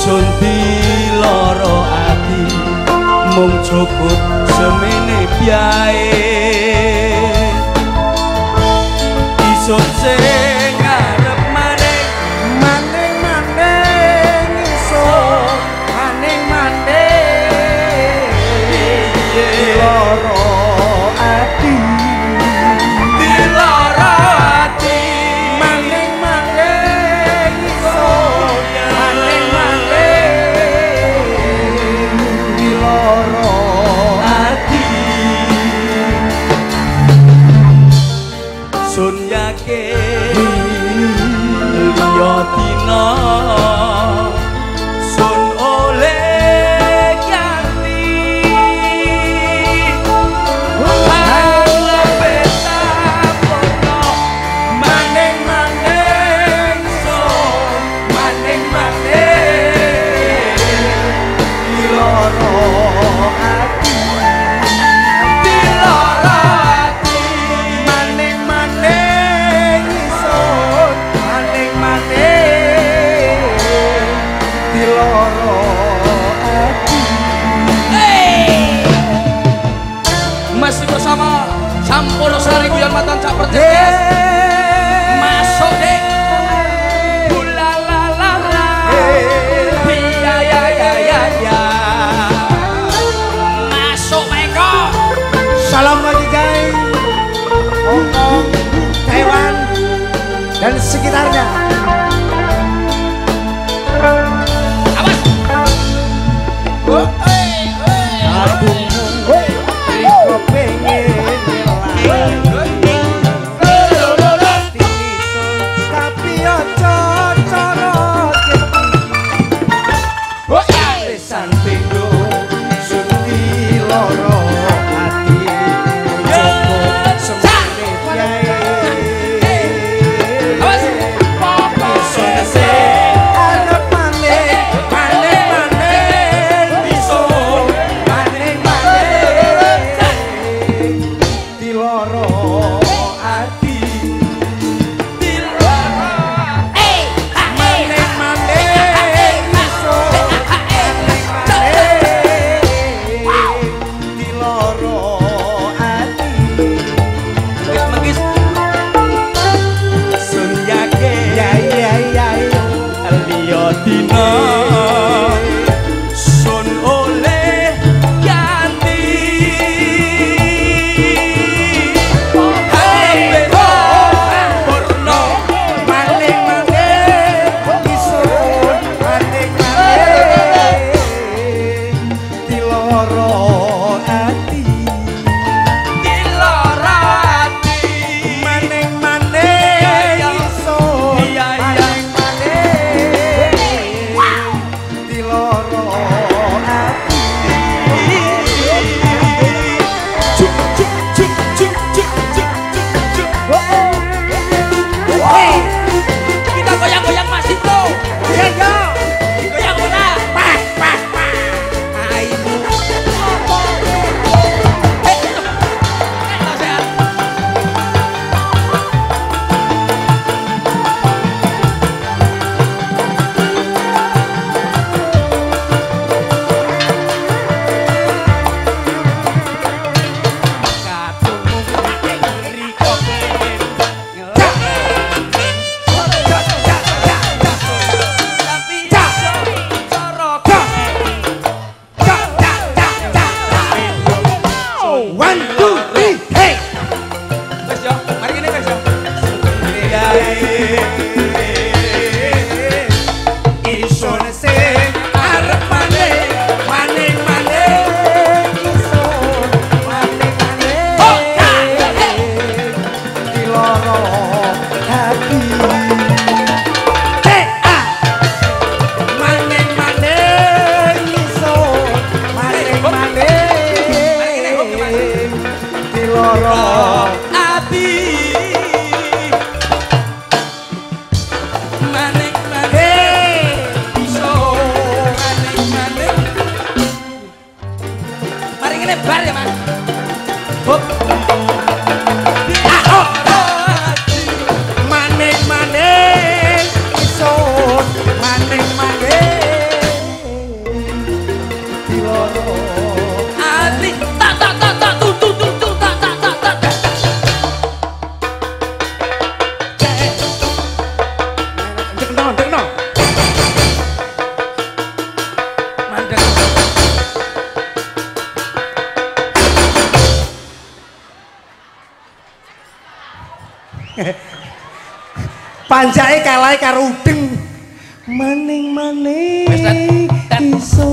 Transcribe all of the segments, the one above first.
Isun diloro ati mung cukup semene biae isun sing arep maning isun maning diloro ati sun yakin liya dina sun oleh ganti peta pono maning sun maning diloro ati masih bersama Sampurna Sari Guyon Matan Cak Pertetes masuk deh ulalalala ya masuk Eko salam bagi Jai Hongkong Taiwan dan sekitarnya. awas Tanjake kalahe karo udeng. Maning-maning iso.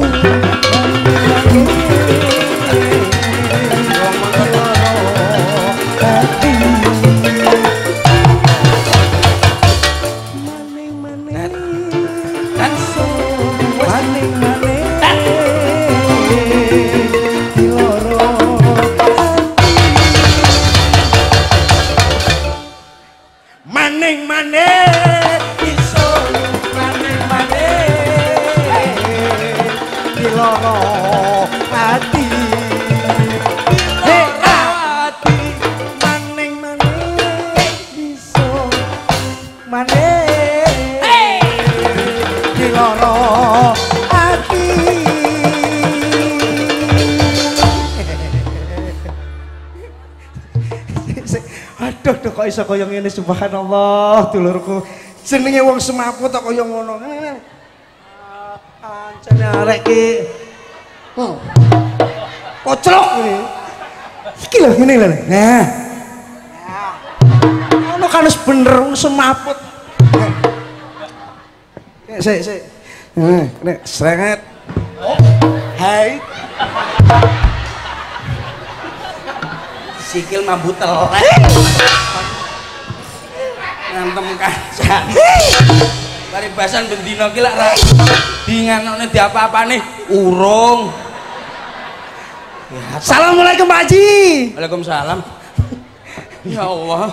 Aduh kok iso kaya ngene subhanallah dulurku. Jenenge wong semaput kok kaya ngono. Ancene arek ki. Koclok iki. Iki lho ngene lho. Nah. Ono kan wis bener wong semaput. Sik. Nek srenget. Hai. Sikil mambu telek ngantem kancane paribasan bendina ki lak ra dinganone diapa-apane urung. Assalamualaikum Pak Haji. Waalaikumsalam. Ya Allah,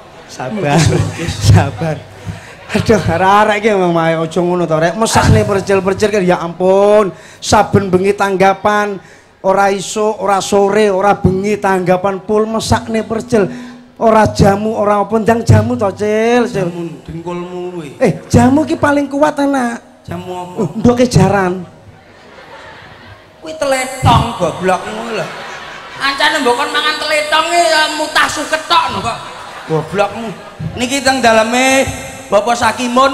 sabar. Aduh, arek iki mamae aja ngono to rek. Mesakne percil-percil kan ya ampun. Saben bengi tanggapan ora iso, ora sore, ora bengi tanggapan pul mesakne percil. Ora jamu, ora apa ndang jamu to, Cil. Jamu dengkulmu kuwi. Jamu ki paling kuat anak. Jamu apa? Ndoke jaran. Kuwi teletong goblokmu lho. Ancane mbok kon mangan teletong ya mutah suket tok lho kok. Goblokmu. Niki teng daleme Bapak Sakimun.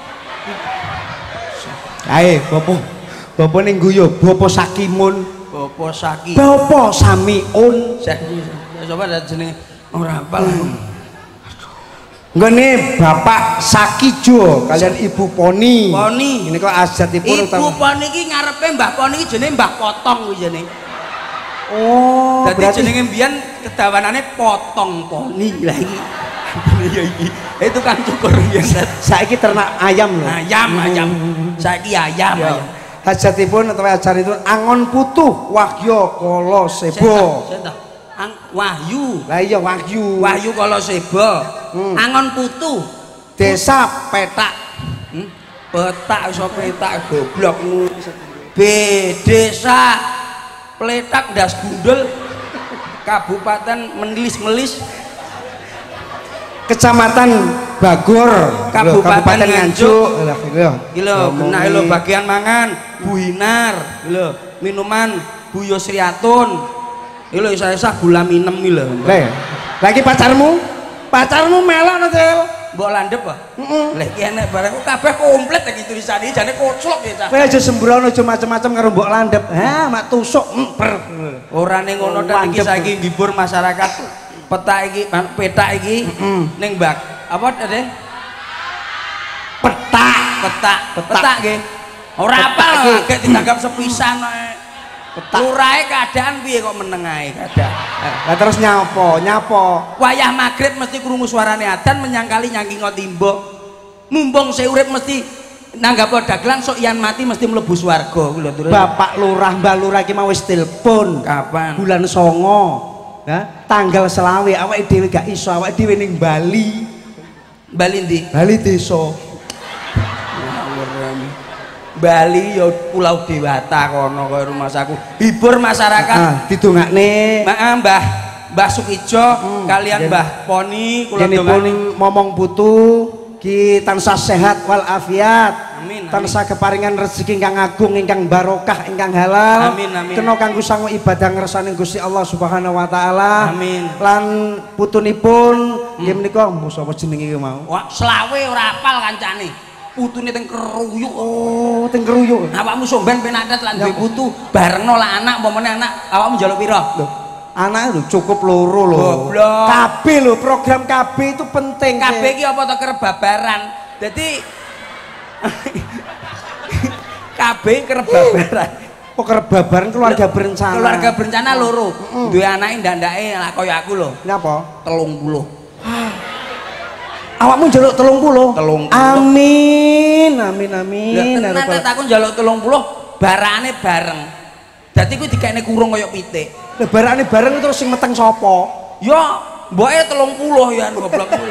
Ae, Bapak ning guyu, Bapak Sakimun. Bapak Saki. Bapak Samiun. Coba ada jenenge ora apal. Nggone Bapak Sakijo kalian Ibu Poni. Poni. Ini kok ajatipun Ibu Poni iki ngarepe Mbah Poni iki jenenge Mbah Potong kuwi jenenge. Oh, dadi berarti jenenge mbiyen kedawanane Potong Poni. Lah iki. Iya iki. Itu kan cukur biyen. Saiki ternak ayam lho. Ayam. Saiki ayam. Hajatipun atau ajar itu Angon Putuh Wahyo Kala Sebo. Wahyu. Lah iya Wahyu. Wahyu Kala Sebo. Angon Putuh. Desa Petak. Petak iso petak goblokmu. Desa Pletak Das Gundul. Kabupaten Melis. Kecamatan Bagor, Kabupaten Nganjuk. Gila, kena lho bagian mangan, buhinar, lho minuman buyo sriatun. Lho isa-isa gula minem iki lho. Lagi pacarmu melok no, Cil. Mbok landhep ah? Lah iki enek barang kabeh komplit iki tulisane jane koclok ya, Cah. Kowe aja sembrono aja macam-macam karo mbok landhep. Ha, mak tusuk. Ora ning ngono ta iki saiki ngibur masyarakat. Petak iki ning Mbak apa tadi? Petak nggih. Ora apal gek ditanggap sepisan petak. Lurahe keadaan piye kok meneng ae keadaan. Lah terus nyapo. Wayah magrib mesti krungu suarane adzan menyangkali nyangkingo timbuk. Mumpung sing urip mesti nanggap dagelan sok yen mati mesti mlebu swarga kuwi lho. Bapak Lurah, Mbak Lurah iki mau wis telepon. Kapan? Bulan 9. Tanggal selawe awake dhewe gak iso, awake dhewe ning Bali. Bali ndi? Bali desa. Bali ya Pulau Dewata kono kaya rumah saku. Hibur masyarakat. Didongakne. Mbah Sukijo kalian Mbah Poni kula ndonga momong putu ki tansah sehat wal afiat. Amin. Tansah keparingan rezeki ingkang agung, ingkang barokah, ingkang halal. Amin. Kena kanggo sangu ibadah ngersane Gusti Allah Subhanahu wa taala. Amin. Lan putunipun nggih menika sapa jenenge iki mau? Wah, selawe ora apal kancane. Putune teng Keruyuk. Oh, teng Keruyuk. Awakmu somben penadat lan duwe putu, barengno lah anak, umpamane anak awakmu njaluk pira? Lho, Anaknya lho cukup loro lho. Goblok. KB lho, program KB itu penting. KB iki apa to kerebabaran. Dadi KB kerebabaran. Oh kerebabaran keluarga berencana. Keluarga berencana loro. Duwe anake ndandake lah kaya aku lho. Napa? 30. Awakmu njaluk 30. 30. Amin, amin, amin. Lah tenan aku njaluk 30 barane bareng. Dadi kuwi dikene kurung kaya pitik. Lah barane bareng terus sing meteng sapa? Ya, mboke 30 ya goblok kuwi.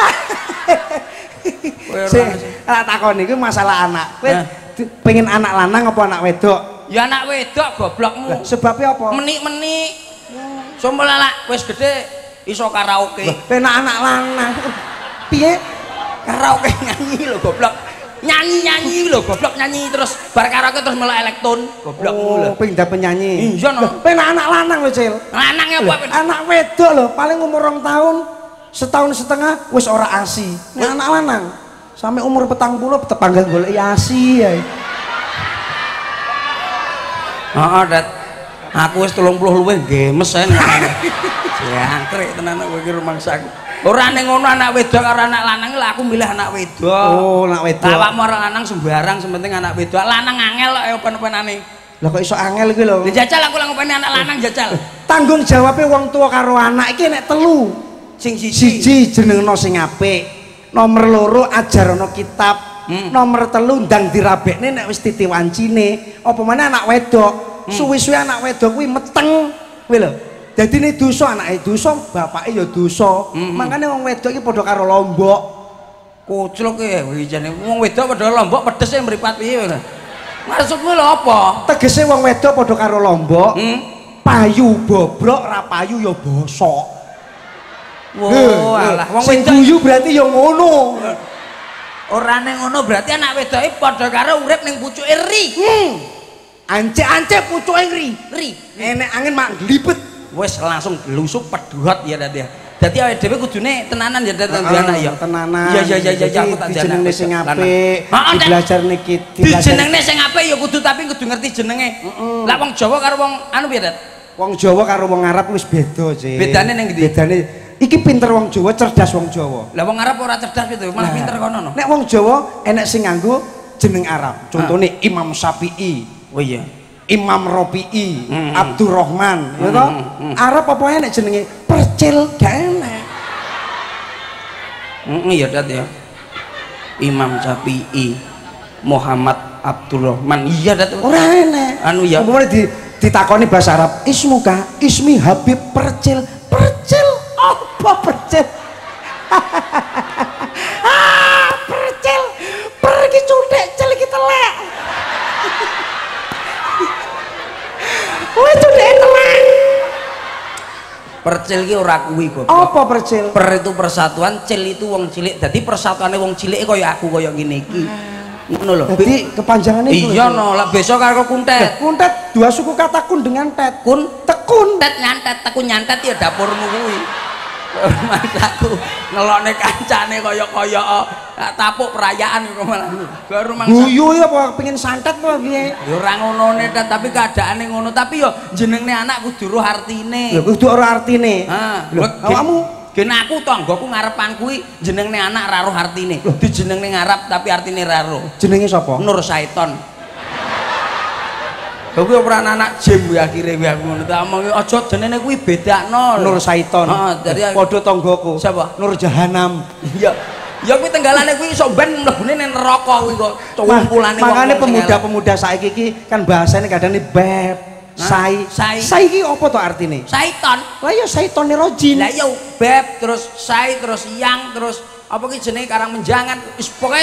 Sing tak takoni iki masalah anak. Kowe pengen anak lanang apa anak wedok? Ya anak wedok goblokmu. Sebabnya apa? Menik-menik. Sombol lak wis gedhe iso karaoke. Penak anak lanang. Piye? Karaoke nyanyi lho goblok. Nyanyi lho goblok, nyanyi terus bar karaoke terus melok elektron goblokmu lho. Pengen dapet nyanyi. Iya no. Penak anak lanang lho, Cil. Lanang apa? Anak wedok lho, paling umur 2 tahun, setahun setengah wis ora asi. Nek anak lanang sampai umur 40 tetangga golek asi ya. Heeh, Dat. Aku wis 30 luwih gemes ae. Jangkrik tenan kowe iki rumangsaku. Ora ning ngono anak wedok karo anak lanang lha aku milih anak wedok. Oh, anak wedok. Awakmu ora lanang sembarang, sementing anak wedok. Lanang angel kok open-openane. Lah kok iso angel iki lho. Jajal aku lang openi anak lanang jajal. Tanggung jawabnya wong tua karo anak iki nek telu. Sing siji jenengno sing apik. Nomor 2 ajarana kitab. Nomor 3 ndang dirabekne nek wis titi wancine. Apa meneh anak wedok. Suwi-suwi anak wedok kuwi meteng. Kuwi lho. Dadi nek dosa anake dosa, bapake ya dosa. Makane wong wedok iki padha karo lombok. Kucluk ya wijane. Wong wedok padha lombok pedese mripat piye ngono. Maksudmu lho apa? Tegese wong wedok padha karo lombok. Payu bobrok, ra payu ya bosok. Wow, alah wong sing wedok guyu berarti ya ngono. Ora ning ngono berarti anak wedoke padha karo urip ning pucuke ri. Ance-ance pucuke ri. Ri. Enek angin mak glibet. Wis langsung lusuk pedhot ya dadi. Dadi awake dhewe kudune tenanan ya dadi anak ya. Tenanan. Iya aku tak jenenge sing apik. Belajarne iki dijenengne sing apik ya kudu tapi kudu ngerti jenenge. Lah wong Jawa karo wong anu piye, Dat? Wong Jawa karo wong Arab wis beda, Cik. Bedane ning ndi? Bedane iki pinter wong Jawa, cerdas wong Jawa. Lah wong Arab ora cerdas piye, malah pinter kono no. Nek wong Jawa enek sing nganggo jeneng Arab. Contone Imam Syafi'i. Oh iya. Imam Rafi'i, Abdurrahman, ya toh? Arab apa enek jenenge? Percil gak enek. Iya Dat ya. Imam Syafi'i, Muhammad Abdurrahman. Iya Dat. Ora enek. Anu ya. Umpamane ditakoni bahasa Arab, ismuka, ismi Habib Percil. Percil apa percil? Percil. Pergi cudek cel iki telek. Wah cudek telek. Percil ki ora kuwi goblok. Apa percil? Per itu persatuan, cil itu wong cilik. Dadi persatuane wong cilik kaya aku kaya ngene iki. Ngono lho. Jadi kepanjangannya itu. Iya no, lah besok karo kuntet. Kuntet dua suku kata kun dengan tet. Kun tekun. Tet nyantet, tekun nyantet ya dapurmu kuwi. Masaku ngelokne kancane kaya-kaya tapuk perayaan kok malah. Baru mangsa. Guyu ya apa pengen santet apa piye? Ya ora ngonone Dat, tapi keadaane ngono. Tapi yo jenengne anak kudu roh artine. Ya kudu ora artine. Ha, awakmu gen aku tanggoku ngarepan kuwi jenengne anak ra roh artine. Dijenengne ngarep tapi artine ra roh. Jenenge sapa? Nur Saiton. Lha kuwi ora anak jim kuwi akhire kuwi aku ngono tak omong aja jenenge kuwi bedakno. Nur Saiton. Heeh, dadi padha tanggoku. Siapa? Nur Jahanam. Iya. Ya kuwi tenggalane kuwi iso ben mlebune ning neraka kuwi kok cumpulane wong. Makane pemuda-pemuda saiki iki kan bahasane kadang beb, sai. Sai iki apa to artine? Saiton. Lah ya saitone rojin. Lah ya beb terus sai terus yang terus apa ki jenenge karang menjangan wis pokoke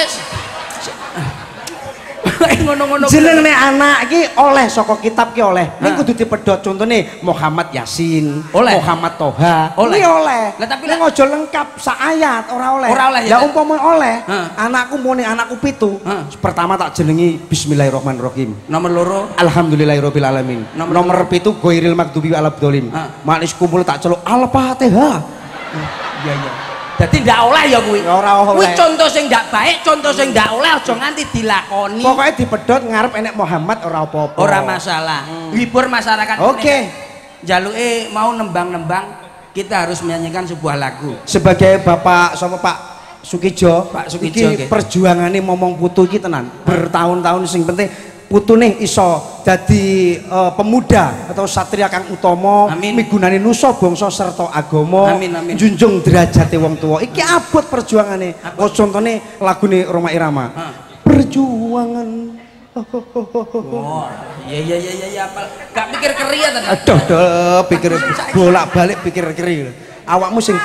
ngono-ngono. Jenenge anak iki oleh saka kitab ki oleh. Ning kudu dipedhot contone Muhammad Yasin, Muhammad Toha. Oleh. Lah tapi ning aja lengkap sak ayat ora oleh. Ora oleh. Lah umpama oleh, anakku muni anakku 7. Pertama tak jenengi Bismillahirrahmanirrahim. Nomor 2 Alhamdulillahirabbil alamin. Nomor 7 Ghairil maghdubi alaihi. Manis kumpul tak celuk Al-Fatihah. Iya iya. Dadi ndak oleh ya kuwi. Ora oleh. Kuwi contoh sing ndak baik, contoh sing ndak oleh aja nganti dilakoni. Pokoke dipedhot ngarep enek Muhammad ora apa-apa. Ora masalah. Hibur masyarakat. Oke. jaluke mau nembang-nembang kita harus menyanyikan sebuah lagu. Sebagai Bapak sapa Pak Sukijo, Pak Sukijo iki perjuangane momong putu iki tenan. Bertahun-tahun sing penting putune iso dadi pemuda atau satria kang utama migunani nusa bangsa serta agama. Junjung derajate wong tuwa. Iki abot perjuangane. Oh contone lagune Roma Irama. Perjuangan. Oh, iya apal. Gak pikir keri ya tadi. Aduh, pikir bolak-balik pikir keri. Awakmu sing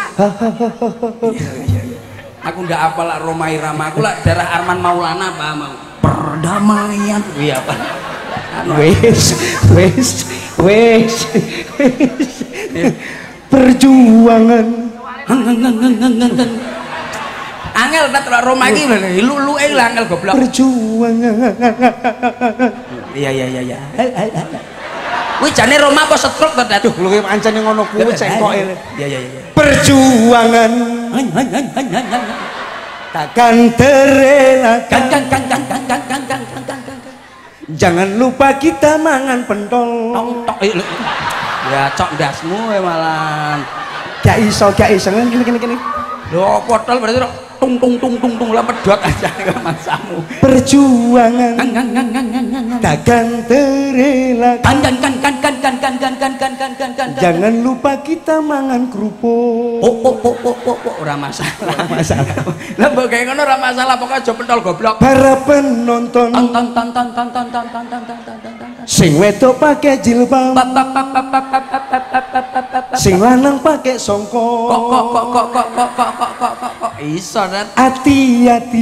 Aku ndak apal Roma Irama. Aku lah darah Arman Maulana apa mau. Perdamaian. Iya apa? Wes. Perjuangan. Angel tak Roma iki lu angel goblok. Perjuangan. Iya. Kuwi jane Roma apa setruk to, Dat? Duh, lu ancane ngono kuwi cengkoke. Iya. Perjuangan. Takkan terelakkan. Jangan lupa kita mangan pentol. Ya cok ndasmu malah. Gak iso gini. Lho potol berarti tung lah pedot aja masamu. Perjuangan takkan terelakkan. Jangan lupa kita mangan kerupuk. Ora masalah. Lah mbok gawe ngono ora masalah, pokoke aja pentol goblok. Para penonton sing wedok pakai jilbab, sing lanang pakai songkok. Kok iso Dan? Hati-hati.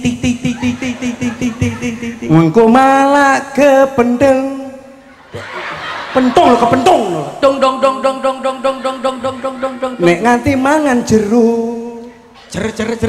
Engko malah kependel. Pentol kepentong. Dong. Nek nganti mangan jeruk. Jer.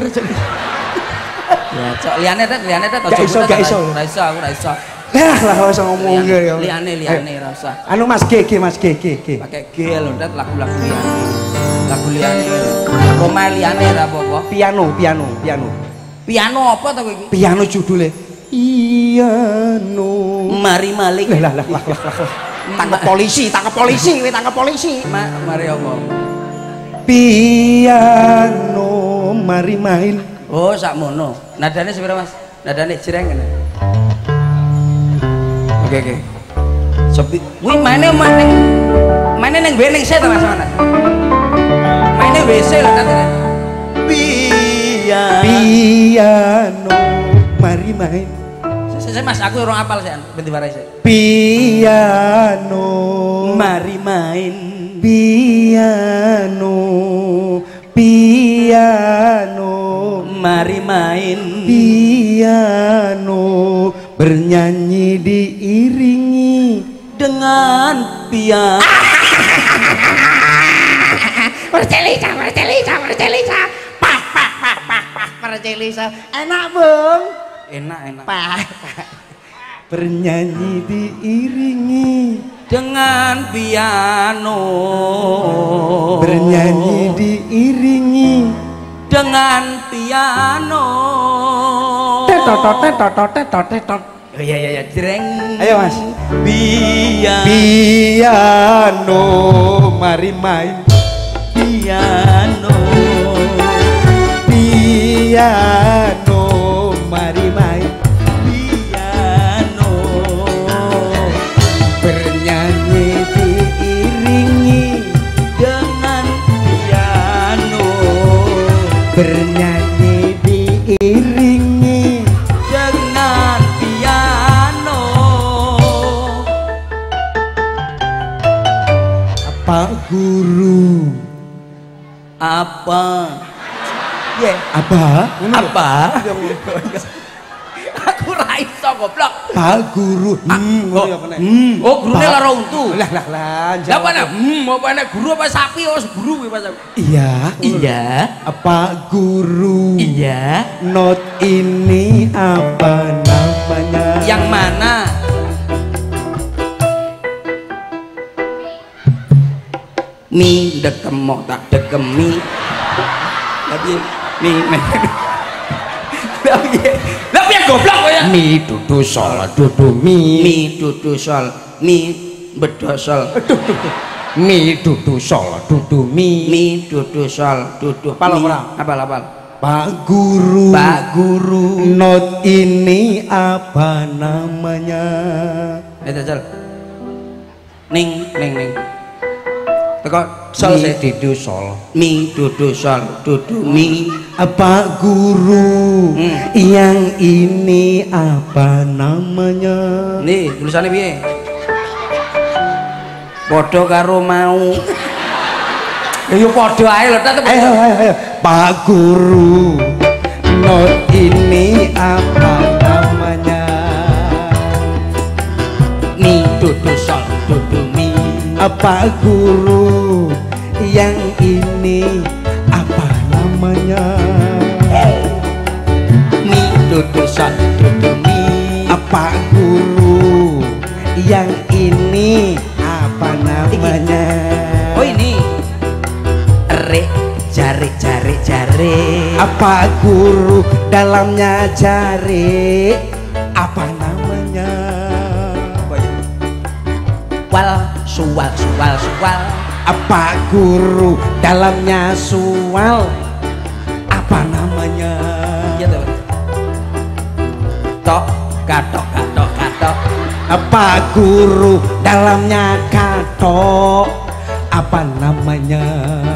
Ya, cok liane tet. Gak iso. Ora iso. Lah usah ngomong ya. Liane ora usah. Anu Mas GG. Pakai G lho tet lagu-lagu liane. Lagu liane. Roma liane ora apa-apa. Piano. Piano apa to kowe iki? Piano judule. Piano. Mari Malik. Lah. Tangkap polisi. Mari apa? Piano, mari main. Oh, sakmono. Nadane sepira, Mas? Nadane jreng ngene. Oke. Sepi. Kuwi maine ning WC to Mas Manas. Maine WC lho tadi. Piano, mari main. Mas, aku orang apal sih, bentar warai sih. Piano, mari main. Piano, mari main. Piano, bernyanyi diiringi dengan piano. Mercelisa. Mercelisa. Enak, Bung. Enak. Bernyanyi diiringi dengan piano. Bernyanyi diiringi dengan piano. Tetot. Iya, jreng. Ayo Mas. Piano, mari main. Piano, mari main. Piano, bernyanyi diiringi dengan piano. Bernyanyi diiringi dengan piano. Pak Guru. Apa? Apa? Aku ra iso goblok. Pak Guru. Oh, gurune lara untu. Lah. Lah apa nek apa nek guru apa sapi wis guru kuwi Mas. Iya. Pak Guru. Iya. Not ini apa namanya? Yang mana? Mi dekemo tak dekemi. Tapi Tapi goblok kowe ya. Mi dudu sol dudu mi. Mi dudu sol mi bedosol. Mi dudu sol dudu mi. Mi dudu sol dudu Apal mi. ora? Apal. Pak Guru. Pak Guru. Not ini apa namanya? Jajal. Ning. Teko sol Mi sih. dudu sol. Mi dudu sol dudu mi. Pak Guru, yang ini apa namanya? Nih tulisannya piye? Padha karo mau. Ya padha ae lho ta. Ayo. Pak Guru, not ini apa namanya? Mi dudu sol dudu mi. Pak Guru, yang ini apa namanya? Mi dudu sol dudu mi. Pak Guru, yang ini apa namanya? Oh ini. Re jare. Apa Guru, dalamnya jari apa namanya? Wal suwal. Apa Guru, dalamnya sual apa namanya? Iya tuh. Tok katok. Apa Guru, dalamnya katok apa namanya?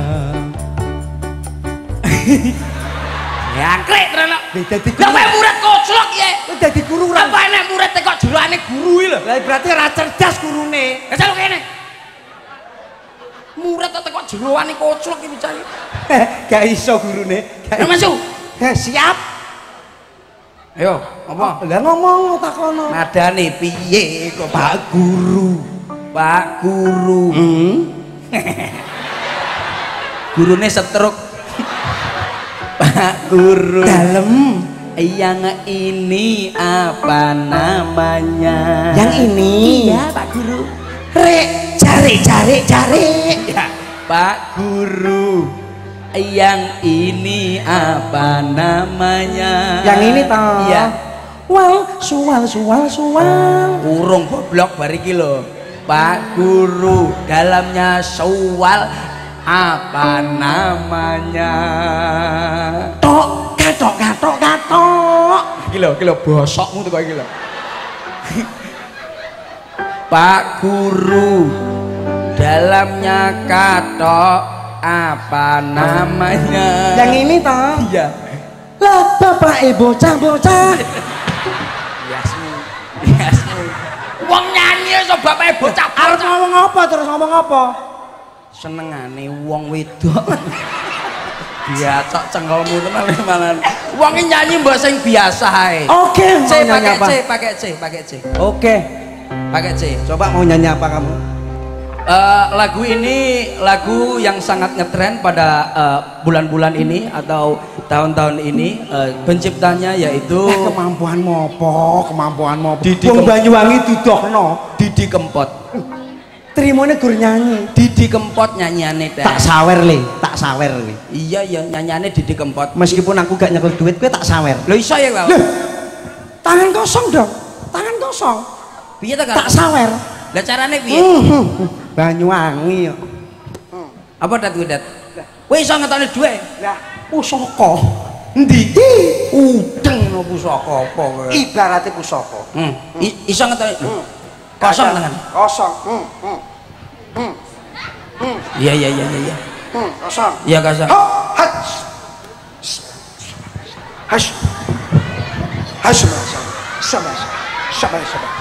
Jangkrik tenan. Dadi Lah kowe murid koclok ya. dadi guru ora. Apa enek murid teko jerone guru iki lho. Lah berarti ora cerdas gurune. Lah kene. Murid teko jerone koclok iki bocah iki. Gak iso gurune. Ya masuk. Siap. Ayo, apa? Lah ngomong takono. Nadane piye kok Pak Guru. Pak Guru. Gurune setruk. Pak Guru. Dalem. Yang ini apa namanya? Yang ini. Iya, Pak Guru. Rek, cari. Ya, Pak Guru. Yang ini apa namanya? Yang ini toh. Iya. Sual. Urung goblok bar iki lho. Pak Guru, dalamnya sual apa namanya? Tok, gatok. Iki lho bosokmu teko iki lho. Pak Guru, dalamnya katok apa namanya? Yang ini toh. Iya. Lah bapak ibu bocah. Biasmu. Wong nyanyi iso bapake bocah. Arep ngomong apa? Senengane wong wedok. Biacok cengkolmu tenan. Wong nyanyi mbok sing biasa ae. Oke, mau nyanyi apa? Pakai C. Oke. Pakai C. Coba mau nyanyi apa kamu? Lagu ini lagu yang sangat ngetren pada bulan-bulan ini atau tahun-tahun ini. Penciptanya yaitu Kemampuanmu apa? Didi Wong Banyuwangi didohno. Didi Kempot. Trimone gur nyanyi. Didi Kempot nyanyiane teh. Tak sawer le. Iya nyanyiane Didi Kempot. Meskipun aku gak nyekel duit, kowe tak sawer. Lho iso ya kau? Tangan kosong dong. Piye ta Tak sawer. Lah carane piye? Banyuwangi yo. Apa dat kuwi dat? Kowe iso ngetokne dhuwit? Lah pusaka. Endi? Udeng no pusaka apa kowe? Ibarate pusaka. Iso ngetokne. Kosong tangan. Kosong. Iya. Kosong. Iya kosong. Sabar.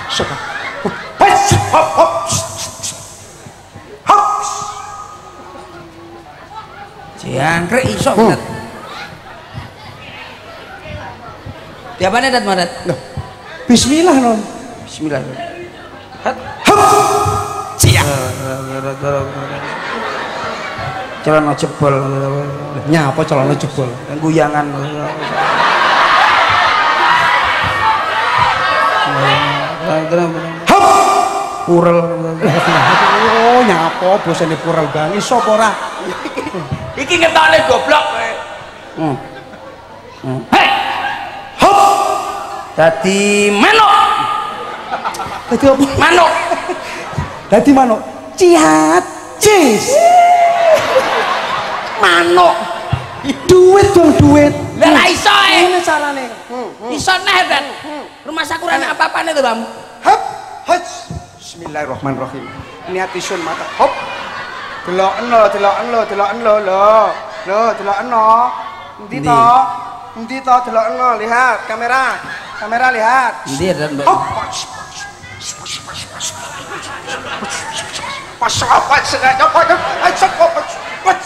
Jangkrik iso dat. Tiapane dat madat. Bismillah non. Bismillah. Siap. Celana jebol. Nyapa celana jebol? Guyangan. Purel. Oh, nyapa bosane purel bangi sapa ora? Iki ngetokne goblok kowe. Hei. Hop. Dadi manuk. Dadi apa? Manuk. Dadi manuk. Cihat. Cis. Manuk. Duit dong duit. Lah ra iso Ngene carane. Iso neh dan rumah saku ora apa-apane to, Bang. Hop, hoj. Bismillahirrahmanirrahim. Niat isun mata. Hop. Delokno, delokno, delokno lho. Lho, delokno. Endi to? Endi to delokno? Lihat kamera. Kamera lihat. Endi dan Hop. Pas apa sengaja pas.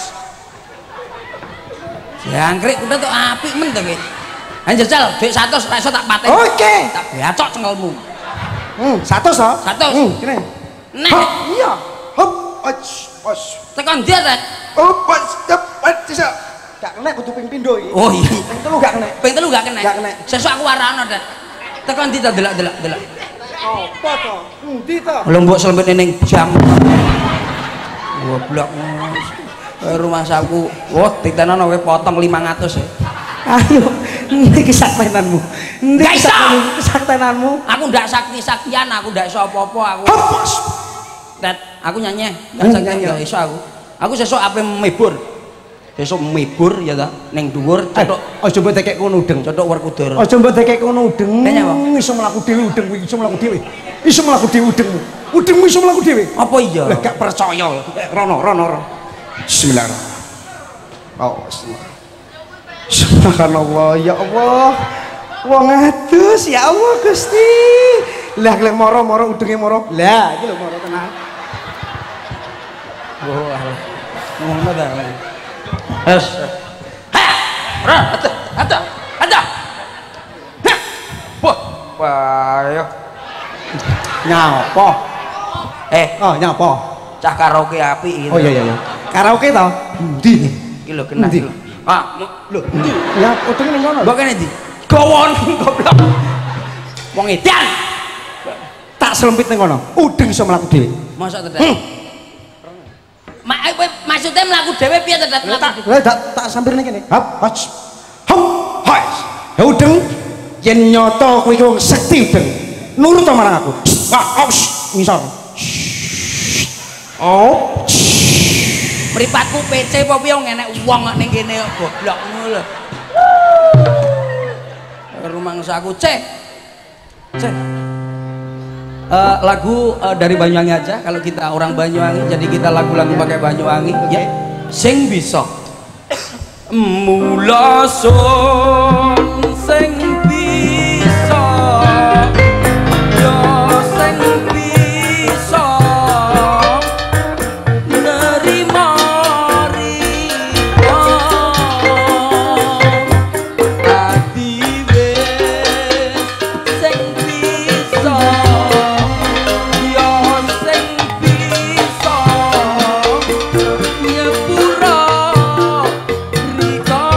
Jangkrik udah tuh apik men to, Ki. Anjajal dhuwit 100 ra iso tak pateni. Oke. Tak beacok cengelmu. 100 toh? 100. Kene. Nek Iya. Hop, pas. tekan dia ta. Oh, pas dapat bisa. Gak kena kudu ping pindho iki. Oh iya. Ping telu gak kena. Ping 3 gak kena. Gak kena. Sesuk aku warano dak. Tekan dia delok. Apa to? Endi to? Belum mbok selempet ning jam. Goblok. Rumah saku. Wah, titenono kowe potong 500 ya. Ayo, ini kesaktenanmu. Ini Gak iso. kesaktenanmu. Aku ndak sakti-saktian, aku ndak iso apa-apa aku. Hopos. Dat, aku nyanyi. Ndak sakti Nyanyi. ndak iso aku. Aku sesuk ape mibur. Sesuk mibur ya ta, ning dhuwur cetok Aja mbok tekek kono udeng. cetok Werkudara. Aja mbok tekek kono udeng. Kayaknya apa? Iso mlaku dhewe udeng kuwi, iso mlaku dhewe. Iso mlaku dhewe udengmu. Udengmu iso mlaku dhewe. Apa iya? Lah gak percaya. Rono. Bismillahirrahmanirrahim. Oh, subhanallah ya Allah. Wong adus ya Allah Gusti. Lah lek moro udenge moro. Lah iki lho moro tenan. Oh, ngono ta. Has. Ha! Ora, ada. Wah, ayo. Nyapa? Oh, nyapa? Cah karaoke apik iki. Oh iya. Karaoke to? Endi? Iki lho kena Endi? lho. Ah, lho. Ya, udenge ning kono. Mbok kene ndi? Gawon goblok. Wong edan. Tak selempit ning kono. Udeng iso mlaku dhewe. Mosok to, Dat? Mak kowe maksudnya mlaku dhewe piye to, Dat? Lah tak sampir ning kene. Hop, hoj. Hop, hoj. Ya udeng yen nyoto kowe iki wong sekti udeng. Nurut to marang aku. Wah, ngisor. Oh. Mripatku PC apa piye enek wong kok ning kene goblok ngono lho. Rumangsaku cek. Lagu dari Banyuwangi aja kalau kita orang Banyuwangi, jadi kita lagu-lagu pakai Banyuwangi ya. Sing bisa. Mula sun sing bisa. Yo sing bisa. Nerima riko. Ati wis sing bisa. Yo sing bisa. Nyepura riko.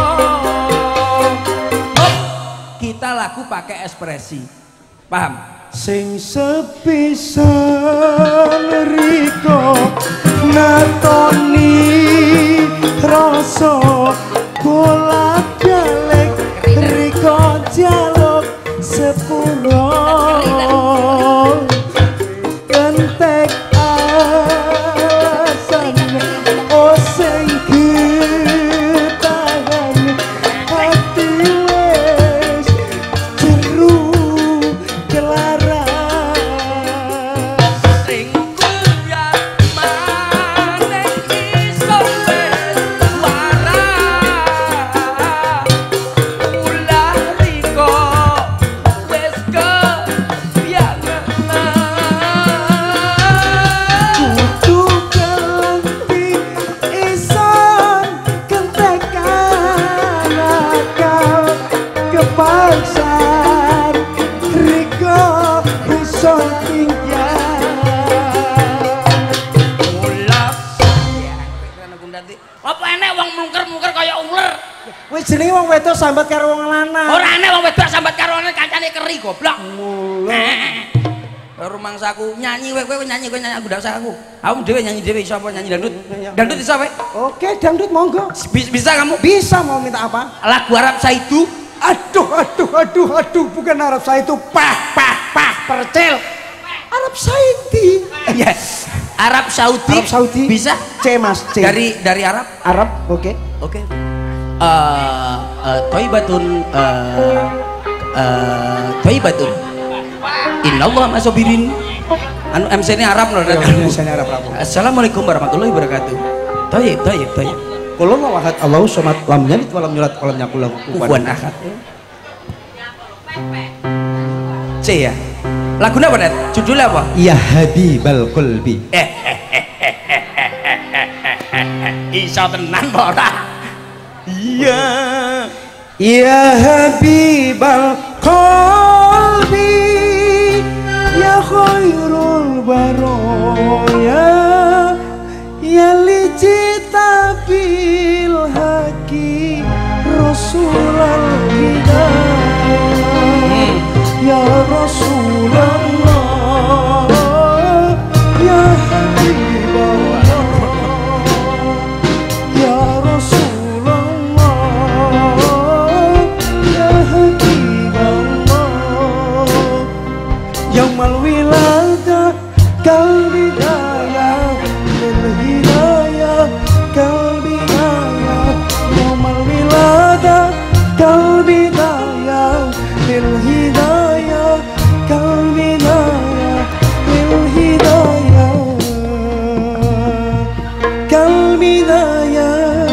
Kita lagu pakai ekspresi. Paham? Sing sepisan riko natoni rasa bolak-balik riko jaluk sepuro kentek alasan oh sing getahan hati wis jeru kelaran Sing kuliah maneh iso wis waras. Ulah riko wis kebiasaan. kudu ganti ison kentekan akal kepaksan riko iso tinggal Ulah ya kono Gundati. Apa enek wong mungker-mungker kaya uler? wis jenenge wong wedok sambat karo wong lanang Ora enek wong wedok sambat karo kancane keri goblok. Rumangsaku nyanyi kowe nyanyi aku ndak usah aku. Aku dhewe nyanyi dhewe iso apa nyanyi dangdut? Dangdut iso kowe? oke dangdut monggo Bisa kamu? bisa mau minta apa Lagu Arab Saidu. aduh bukan Arab Saidi itu pah percel Arab Saidi Yes. Arab Saudi. Arab Saudi. Bisa? C Mas, C. Dari Arab? Arab, oke. Oke. Thaibatun Thaibatun. Innallaha masabirin. Anu MC ini Arab loh. MC ini Arab. Assalamualaikum warahmatullahi wabarakatuh. Thayyib. Qul huwallahu ahad, Allahu samad, lam yalid wa lam yulad wa lam yakul lahu kufuwan ahad. C ya. Lagunya apa, Net? Judulnya apa? Ya Habibal Qalbi. Iso tenan apa ora? Iya. Ya Habibal Qalbi, ya khairul baroya, ya licita bil haqi rasulal hidayah, ya Rasulullah, ya Habiballah, ya Rasulullah, ya Habiballah, yaumal wiladah kal bidayah lil hidayah kal bidayah, yaumal wiladah kal bidayah lil hidayah kal bidayah lil hidayah kal bidayah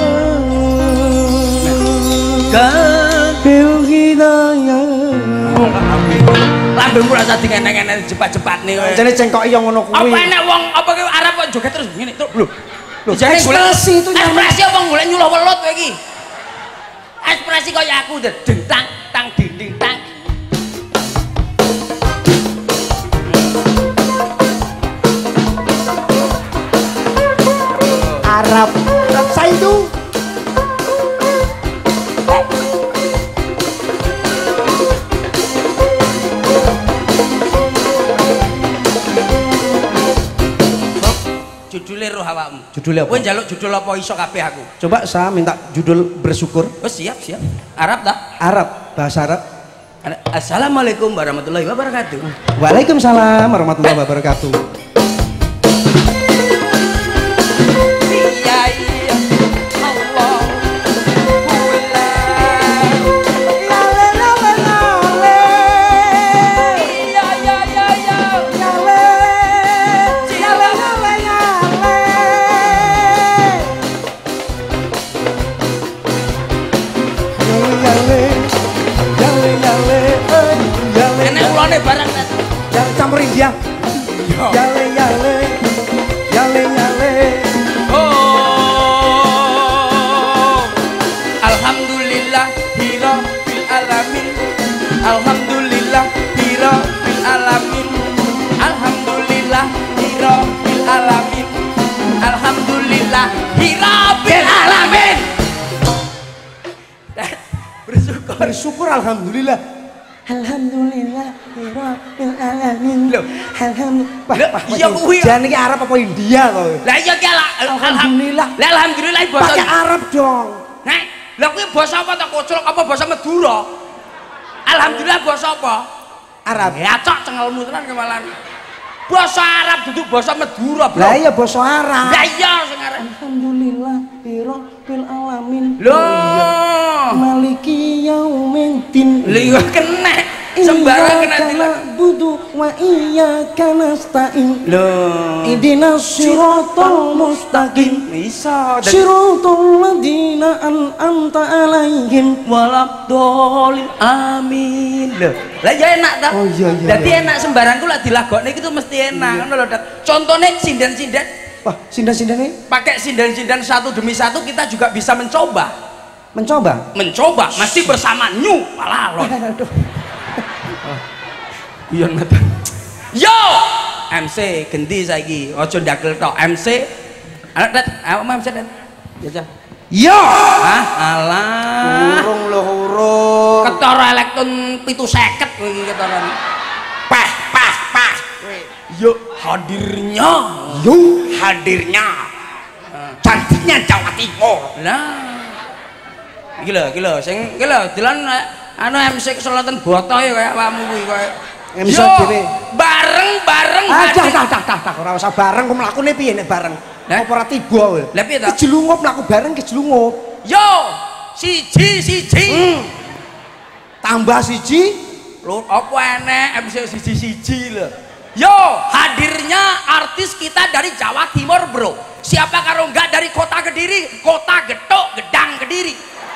kal hidayah. Lambungmu rasa dingeneng-eneng cepat-cepat nih. Jadi cengkok iya ngono kuwi. Apa enak wong apa ki Arab kok joget terus ngene tuh. Lho. Ekspresi itu nyaman. Ekspresi apa golek nyuluh welut kowe iki? Ekspresi kaya aku deng tang tang dinding tang. Arab Saidu. Judulnya roh awakmu. Judulnya apa? Kowe njaluk judul apa iso kabeh aku. Coba saya minta judul bersyukur. Oh siap. Arab tak? Arab, bahasa Arab. Assalamualaikum warahmatullahi wabarakatuh. Waalaikumsalam warahmatullahi wabarakatuh. Iya Allah. Enak ulone barang Net. Jangan campurin dia. Yale yale yale yale. Oh, alhamdulillah rabbil alamin. Alhamdulillah rabbil alamin. Alhamdulillah rabbil alamin. Alhamdulillah rabbil alamin. Bersyukur alhamdulillah. Alhamdulillah rabbil alamin. Loh, Alhamdulillah. iya kuwi. Jangan iki Arab apa India to? Lah iya ki Alhamdulillah. Lah alhamdulillah basa. Pakai Arab dong. Nek, lha kuwi basa apa ta kocok apa basa Madura? Alhamdulillah basa apa? Arab. Ya cok cengelmu tenan kemalan. Basa Arab duduk basa Madura, Bro. Lah iya basa Arab. Lah iya sing arep. Alhamdulillah rabbil alamin. Loh. Maliki yaumiddin. Lha kena sembarang kena dilak. Budu wa iyyaka nasta'in. Loh. Ihdinas siratal mustaqim. Bisa. Siratal ladzina an'amta 'alaihim Walabdolin amin. Loh, lah ya enak ta? Oh iya. Dadi enak sembarangku lak dilagokne iki tuh mesti enak ngono lho, Dat. Contone sinden-sinden. Wah, sindan-sindannya Pakai sinden-sinden satu demi satu kita juga bisa mencoba. mencoba. Masih bersama New Palalon. Aduh. Iya mata. Yo, MC ganti saiki. Ojo ndakel tok MC. Anak Dat, ayo MC Dat. Ya. Yo. Hah, alah. Urung lho urung. Ketara elektron 750 kowe iki ketaran. Pas. Yuk hadirnya cantiknya Jawa Timur. Lah iki lho sing iki lho dilan anu MC keselatan botoh ya kaya awakmu kuwi koyo Ngemisal dhewe. Bareng-bareng. Dah, ora usah bareng kok mlakune piye nek bareng? Apa ora tiba kowe? Lah piye ta? Jelungup mlaku bareng ke jelungup. Yo, siji. Tambah siji, Lho, apa enek MC siji lho. Yo, hadirnya artis kita dari Jawa Timur, Bro. Siapa kalau enggak dari kota Kediri, kota Getuk, Gedang Kediri.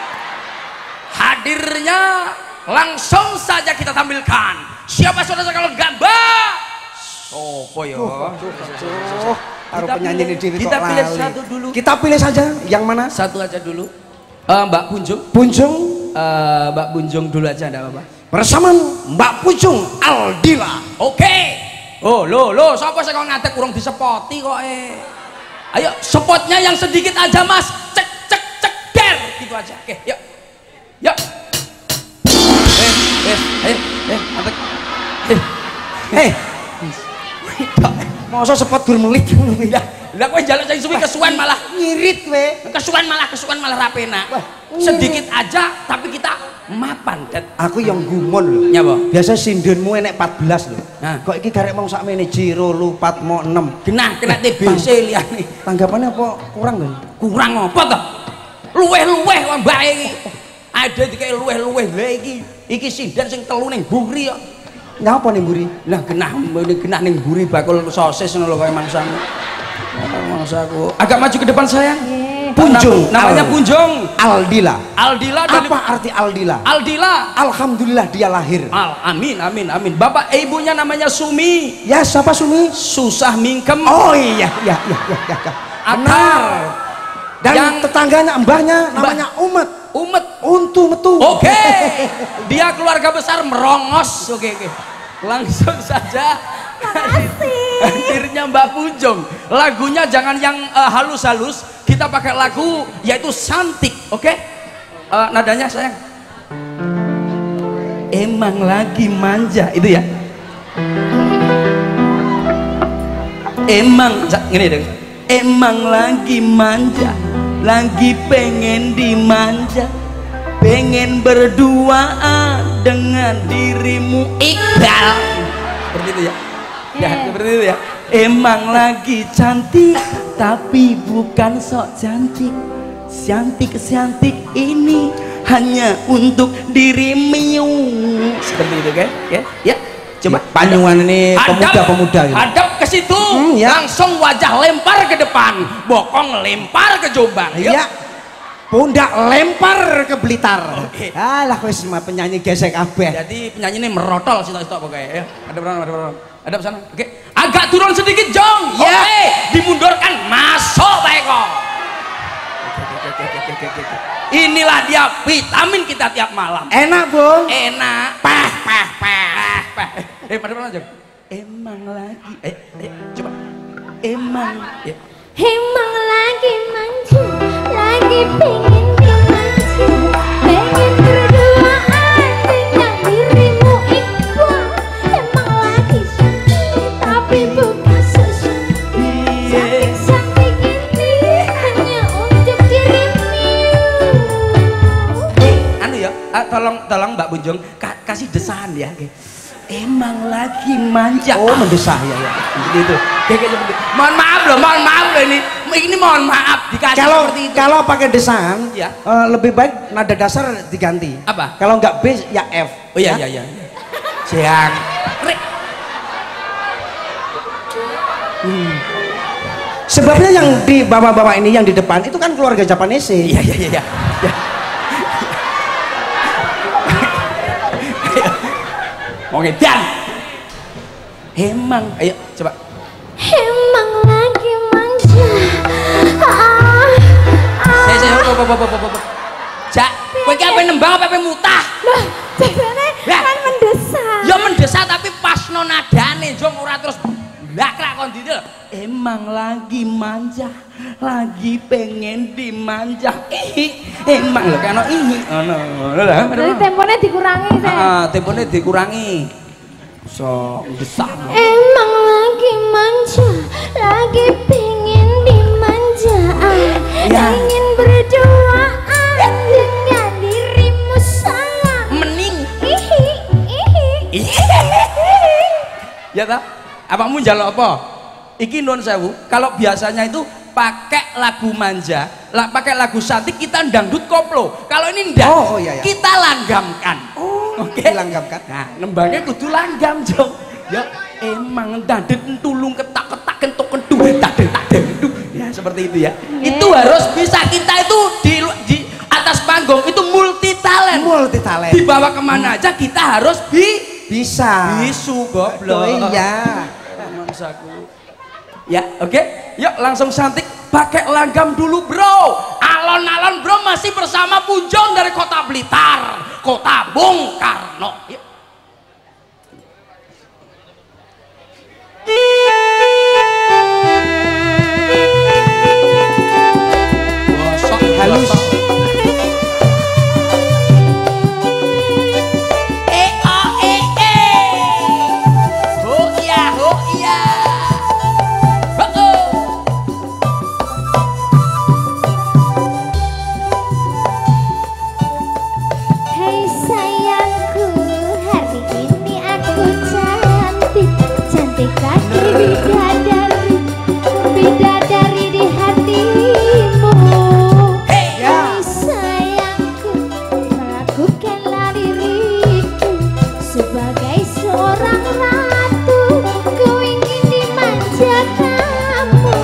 Hadirnya langsung saja kita tampilkan. Siapa saudara kalau enggak, Mbak? Sopo yo? Karo penyanyi ini kita pilih satu dulu. Kita pilih saja yang mana? Satu aja dulu. Mbak Punjung. Mbak Punjung dulu aja, enggak apa-apa. Bersama Mbak Punjung Aldila. Oke. Oh, lo, siapa sih kau ngatek kurang disepoti kok Ayo, spotnya yang sedikit aja, Mas. Cek der, gitu aja. Oke, yuk. Ayo. Masa sepot dur melit. Lah kowe njaluk sing suwi kesuwen malah Ngirit we. Kesuwen malah rapena. Sedikit aja tapi kita mapan dan aku yang gumun lho. Nyapa? Biasa sindunmu enek 14 lho. Nah. Kok iki garek mong sakmene jiro lu 4 mo 6. Genah kena TBC liyane. Tanggapannya apa kurang lho? Kurang apa to? Luweh-luweh wae mbake iki. Ada dikek luweh-luweh. Lah iki sinden sing telu ning Buri kok. Nyapa ning Buri? Lah genah ning Buri bakul sosis ngono lho kaya mangsamu. Mangsaku. Agak maju ke depan sayang. Punjung. Namanya Punjung Aldila. Dari apa arti Aldila? Aldila. Alhamdulillah dia lahir. Amin. Bapak ibunya namanya Sumi. Ya, siapa Sumi? Susah mingkem. Oh iya. Benar. Dan Yang tetangganya mbahnya namanya Umet. Untu metu. Oke. Dia keluarga besar merongos. Oke. Langsung saja. Hadirnya Mbak Punjung. Lagunya jangan yang halus-halus. Kita pakai lagu yaitu Santik. Oke? Nadanya sayang. Emang lagi manja itu ya. Gini deh. Emang lagi manja, lagi pengen dimanja, pengen berduaan dengan dirimu Iqbal. Seperti itu ya. Ya, seperti itu ya. Emang lagi cantik, tapi bukan sok cantik. Cantik ini hanya untuk dirimu. Seperti itu kan? Ya. Coba Panyungan ini pemuda-pemuda gitu. Hadap ke situ, ya. langsung wajah lempar ke depan, bokong lempar ke Jombang. Iya. Pundak lempar ke Blitar. Oke. Alah wis penyanyi gesek kabeh. Jadi penyanyi ini merotol sitok-sitok pokoknya ya. Ada sana. Oke. Agak turun sedikit, Jong. Ya. Oke. Dimundurkan, masuk baik kok. Inilah dia vitamin kita tiap malam. Enak, Bung. Enak. Pah. Pada aja. Emang lagi. Coba. Emang. Ya. Emang lagi manja, lagi pengen dimanja, pengen berduaan dengan dirimu Iqbal. Emang lagi cantik, tapi bukan sesuai. Cantik ini hanya untuk dirimu. Anu ya, tolong Mbak Punjung kasih desahan ya. Emang lagi manja. Oh, mendesah ya. Gitu. Mohon maaf loh ini mohon maaf dikasih seperti itu. Kalau pakai desahan, Ya. lebih baik nada dasar diganti. Apa? Kalau nggak B ya F. Oh iya. Siang. Sebabnya yang di bapak-bapak ini yang di depan itu kan keluarga Japanese. Iya. Oke, dan emang, ayo coba. Emang lagi manja. Saya Jak, kowe ki ape nembang apa mutah? Loh, jadinya kan mendesak. Ya mendesak tapi pas no nadane, Jong ora terus blakrak kon dite. Emang lagi manja, lagi pengen dimanja. Emang lho kan ini ngono lho. Jadi temponya dikurangi saya. Temponya dikurangi. So, desak. Emang lagi manja, lagi pengen dimanja, pengen berduaan dengan dirimu sayang. Mening. Ihi. Ya ta? Awakmu njaluk apa? Iki nuwun sewu, kalau biasanya itu pakai lagu manja, pakai lagu cantik kita dangdut koplo. Kalau ini ndak, iya. kita langgamkan. Oke, langgamkan. Nah, nembangnya kudu langgam, Jong. Ya, emang dangdut tulung ketak-ketak kentuk kentu, tak-tak-tak. Ya, seperti itu ya. Itu harus bisa kita itu di atas panggung itu multi talent. Dibawa kemana aja kita harus bisa. Bisu goblok. Oh iya. Ya, oke. Yuk langsung cantik pakai langgam dulu, Bro. Alon-alon, Bro, masih bersama Punjong dari Kota Blitar, Kota Bung Karno. Yuk. Halus. Bidadari di hatimu. Hai sayangku, lakukanlah diriku sebagai seorang ratu. Ku ingin dimanja kamu.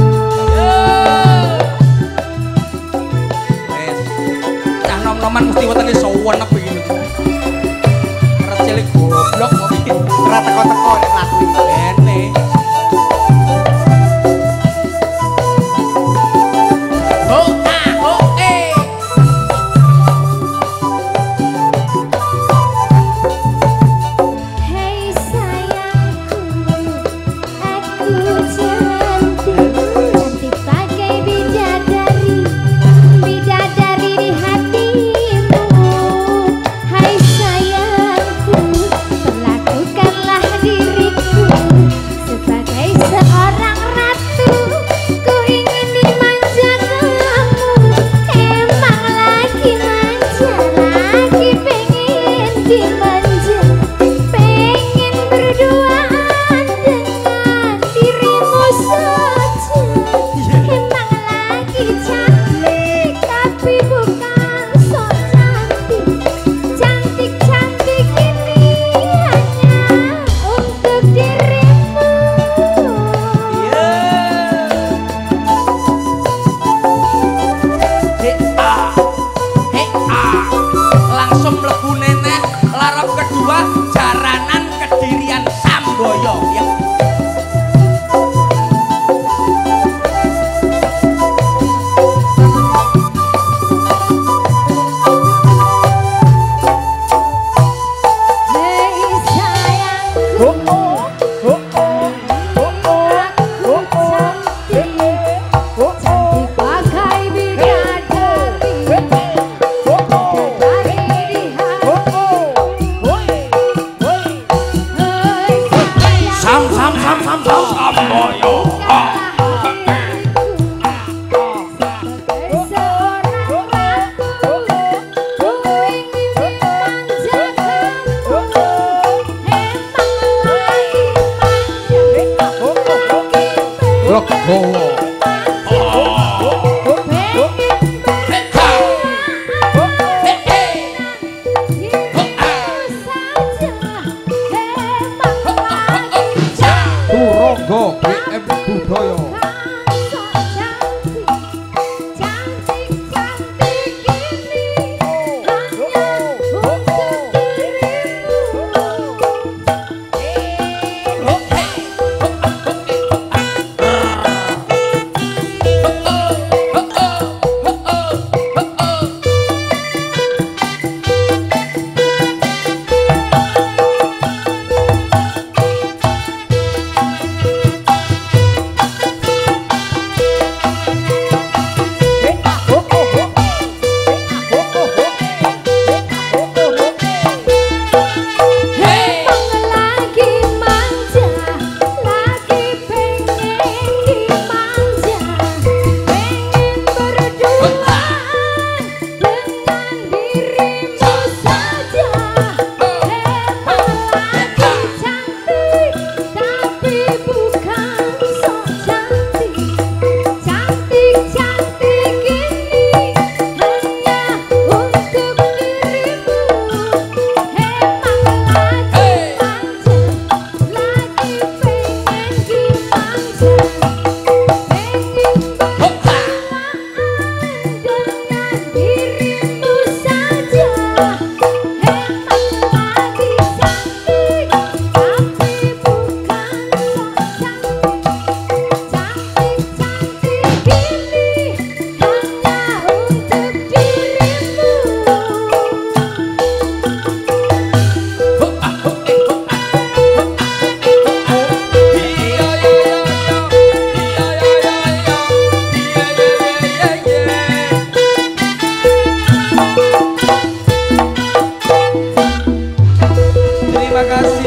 Cah nom-noman mesti wetenge sowenep begini. Ora cilik goblok kok iki. Ora teko-teko nek lagu iki. Ene.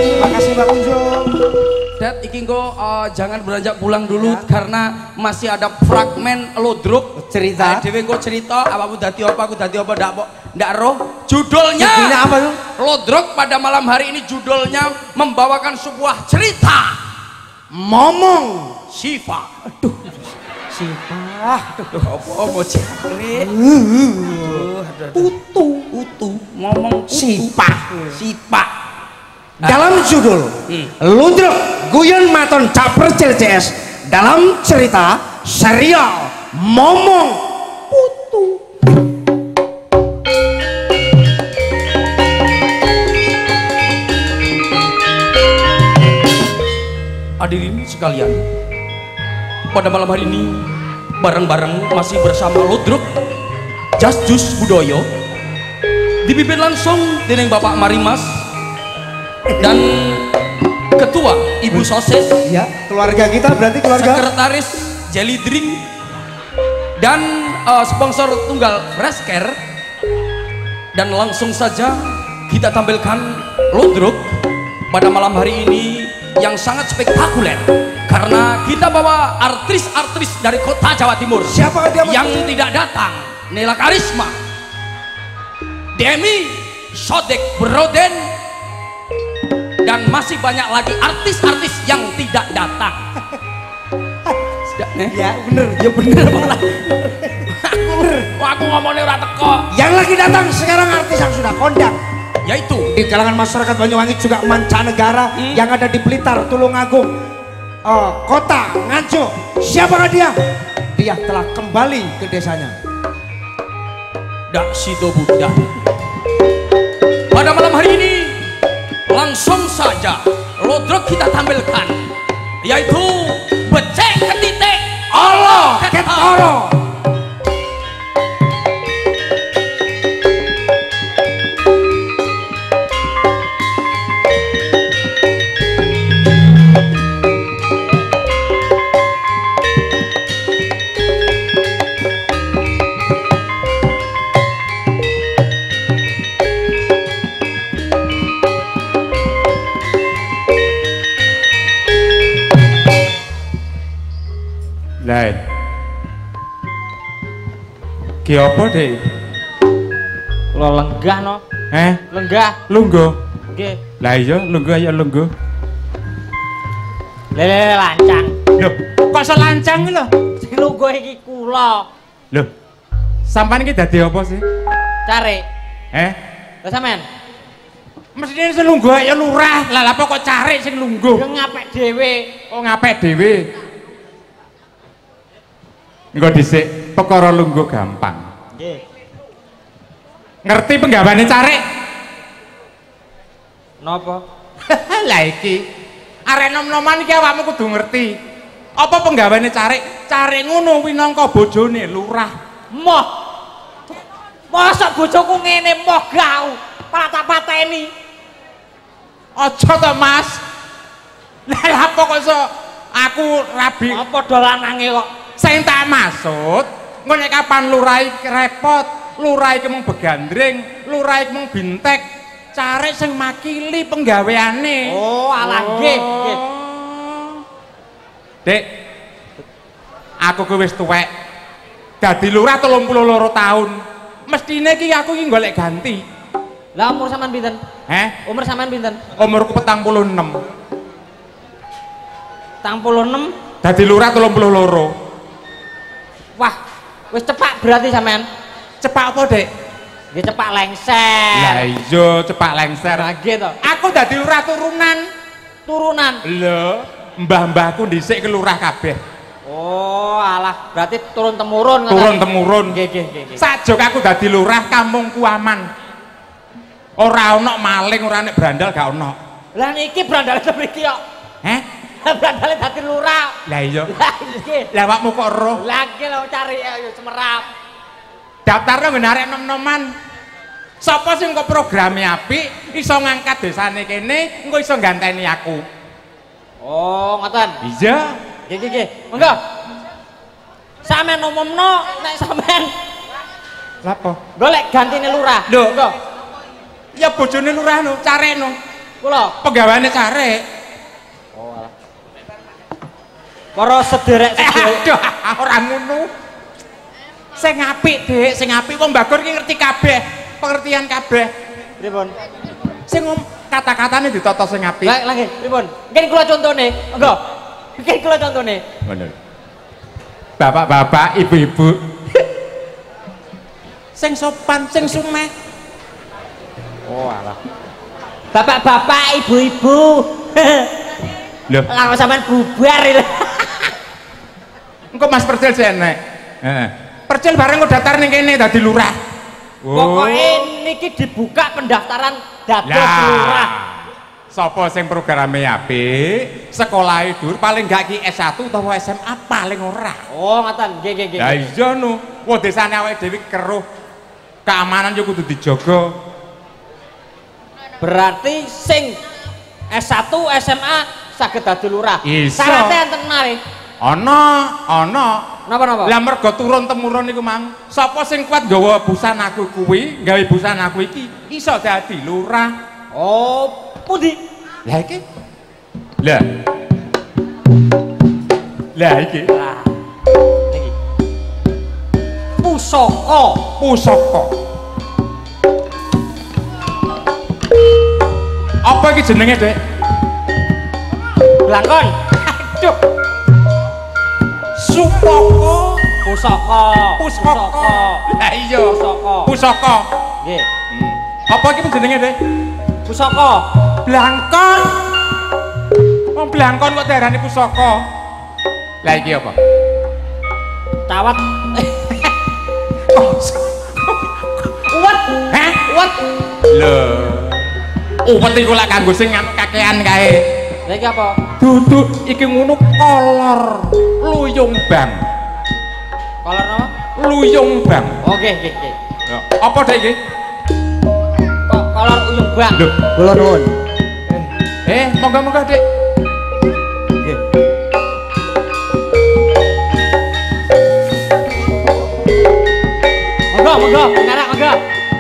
Makasih Pak Kunjung. Dad, iki engko jangan beranjak pulang dulu ya. Karena masih ada fragmen lodruk cerita. Dewe engko cerita apa aku dadi apa ndak roh. Judulnya apa tuh? Lodruk pada malam hari ini judulnya membawakan sebuah cerita. Momong Siva. Aduh. Siva. Aduh, apa mau cari? Utu. Ngomong Sipa. Dalam judul Ludruk Guyon Maton Caper CS dalam cerita serial Momong Putu. Hadirin sekalian, pada malam hari ini bareng-bareng masih bersama Ludruk Jasjus Budoyo, dipimpin langsung dening Bapak Marimas dan Ketua Ibu Sosis. Ya, keluarga kita berarti keluarga. Sekretaris Jelly Drink dan sponsor tunggal Fresh Care. Dan langsung saja kita tampilkan Ludruk pada malam hari ini yang sangat spektakuler karena kita bawa artis-artis dari kota Jawa Timur. Siapa dia yang tidak datang? Nela Karisma, Demi, Sodek Broden, dan masih banyak lagi artis-artis yang tidak datang. Ya bener malah. Aku ngomongnya ora teko. Yang lagi datang sekarang artis yang sudah kondang, yaitu di kalangan masyarakat Banyuwangi juga mancanegara yang ada di Blitar, Tulungagung, kota Nganjuk. Siapakah dia? Dia telah kembali ke desanya. Dak Sido Buddha. Pada malam hari ini langsung saja Ludruk kita tampilkan, yaitu Becek Ketitik Allah Ketoro. Lain. Ki apa, Dik? Lo lenggah no. Lenggah. Lungguh. Nggih. Lah iya, lungguh ya lungguh. Lele lancang. Loh, kok iso lancang iki lho? Sing lungguh iki kula. Loh. Sampeyan iki dadi apa sih? Cari. Lah sampean? Mestine sing lungguh ya lurah. Lah apa kok cari sing lungguh? Ya ngapek dhewe. Oh, ngapek dhewe. Engko dhisik perkara lungguh gampang. Nggih. Ngerti penggawane carik? Napa? Lah iki arek nom-noman iki awakmu kudu ngerti. Apa penggawane carik? Carik ngono winangka bojone lurah. Moh. Mosok bojoku ngene moh gau. Patah-pateni. Aja to, Mas. Lah apa kok iso aku rabi? Apa dolanange kok? Sing tak maksud, engko nek kapan lurah iki repot, lurah iki mung begandring, lurah iki mung bintek, carik sing makili penggaweane. Oh, alah nggih, nggih. Dik, aku ku wis tuwek. Dadi lurah 32 tahun. Mestine iki aku iki golek ganti. Lah umur sampean pinten? Umur sampean pinten? Umurku 46. 46. Dadi lurah 32. Wah, wis cepak berarti sampean. Cepak apa, Dek? Nggih cepak lengser. Lah iya, cepak lengser. Lah nggih to. Aku dadi lurah turunan. Turunan. Lho, mbah-mbahku dhisik ke lurah kabeh. Oh, alah, berarti turun temurun. Turun temurun. Nggih, nggih, nggih. Sajok aku dadi lurah kampungku aman. Ora ono maling, ora nek brandal gak ono. Lah niki brandale mriki kok. Brandale dadi lurah. Lah iya. Lah nggih. Lah awakmu kok roh? Lah nggih lho cari ayo semerap. Daftarnya nggo arek nom-noman. Sapa sing kok programe apik, iso ngangkat desane kene, engko iso ganteni aku. Oh, ngoten. Iya. Nggih, nggih, nggih. Monggo. Sampeyan umumno nek sampeyan Lha apa? golek gantine lurah. Lho. Monggo. Ya bojone lurah no, carekno. Kula penggaweane Carek. Oh alah. Para sederek-sederek. Aduh, ora ngono. Sing apik, Dik, sing apik wong Bagor ki ngerti kabeh, pengertian kabeh. Pripun? Sing kata-katane ditata sing apik. Lagi, pripun? Mungkin kula contone, monggo. Mungkin kula contone. Bener. Bapak-bapak, ibu-ibu. Sing sopan, sing sumeh. Oh alah. Bapak-bapak, ibu-ibu. Lho, Lah sampean bubar lho. engko Mas Percil sih enek. Heeh. Percil bareng kok daftar ning kene dadi lurah. Pokoknya niki dibuka pendaftaran dados lurah. Sapa sing programe apik, sekolahe dur paling gak ki S1 utawa SMA paling ora. Oh, ngoten. Nggih, nggih, nggih. Lah iya no. Wong desane awake dhewe keruh. Keamanan yo kudu dijaga. Berarti sing S1 SMA saged dadi lurah. Iso. Syaratnya enten mari. Ana. Napa-napa? Lah mergo turun temurun niku mang, sapa sing kuat nggawa busanaku kuwi, gawe busanaku iki iso dadi lurah. Oh, pundi? Lah iki. Lah. Lah iki. Lah. Niki. Pusaka. Apa iki jenenge, Dek? Blangkon. Aduh. Supaka. Pusaka. Lah iya. Pusaka. Nggih. Apa iki jenenge, Dek? Pusaka. Blangkon. Wong blangkon kok diarani pusaka. Lah iki apa? Cawat. Uwet. Hah? Uwet. Lho. Uwet iku lak kanggo sing kakean kae. Lah iki apa? Duduk iki ngono kolor luyung bang. Kolor napa? Luyung bang. Oke, nggih, nggih. Apa Dek iki? Kolor uyung bang. Lho, Kula nuwun. Moga-moga Dek. Nggih. Monggo, ngarak monggo.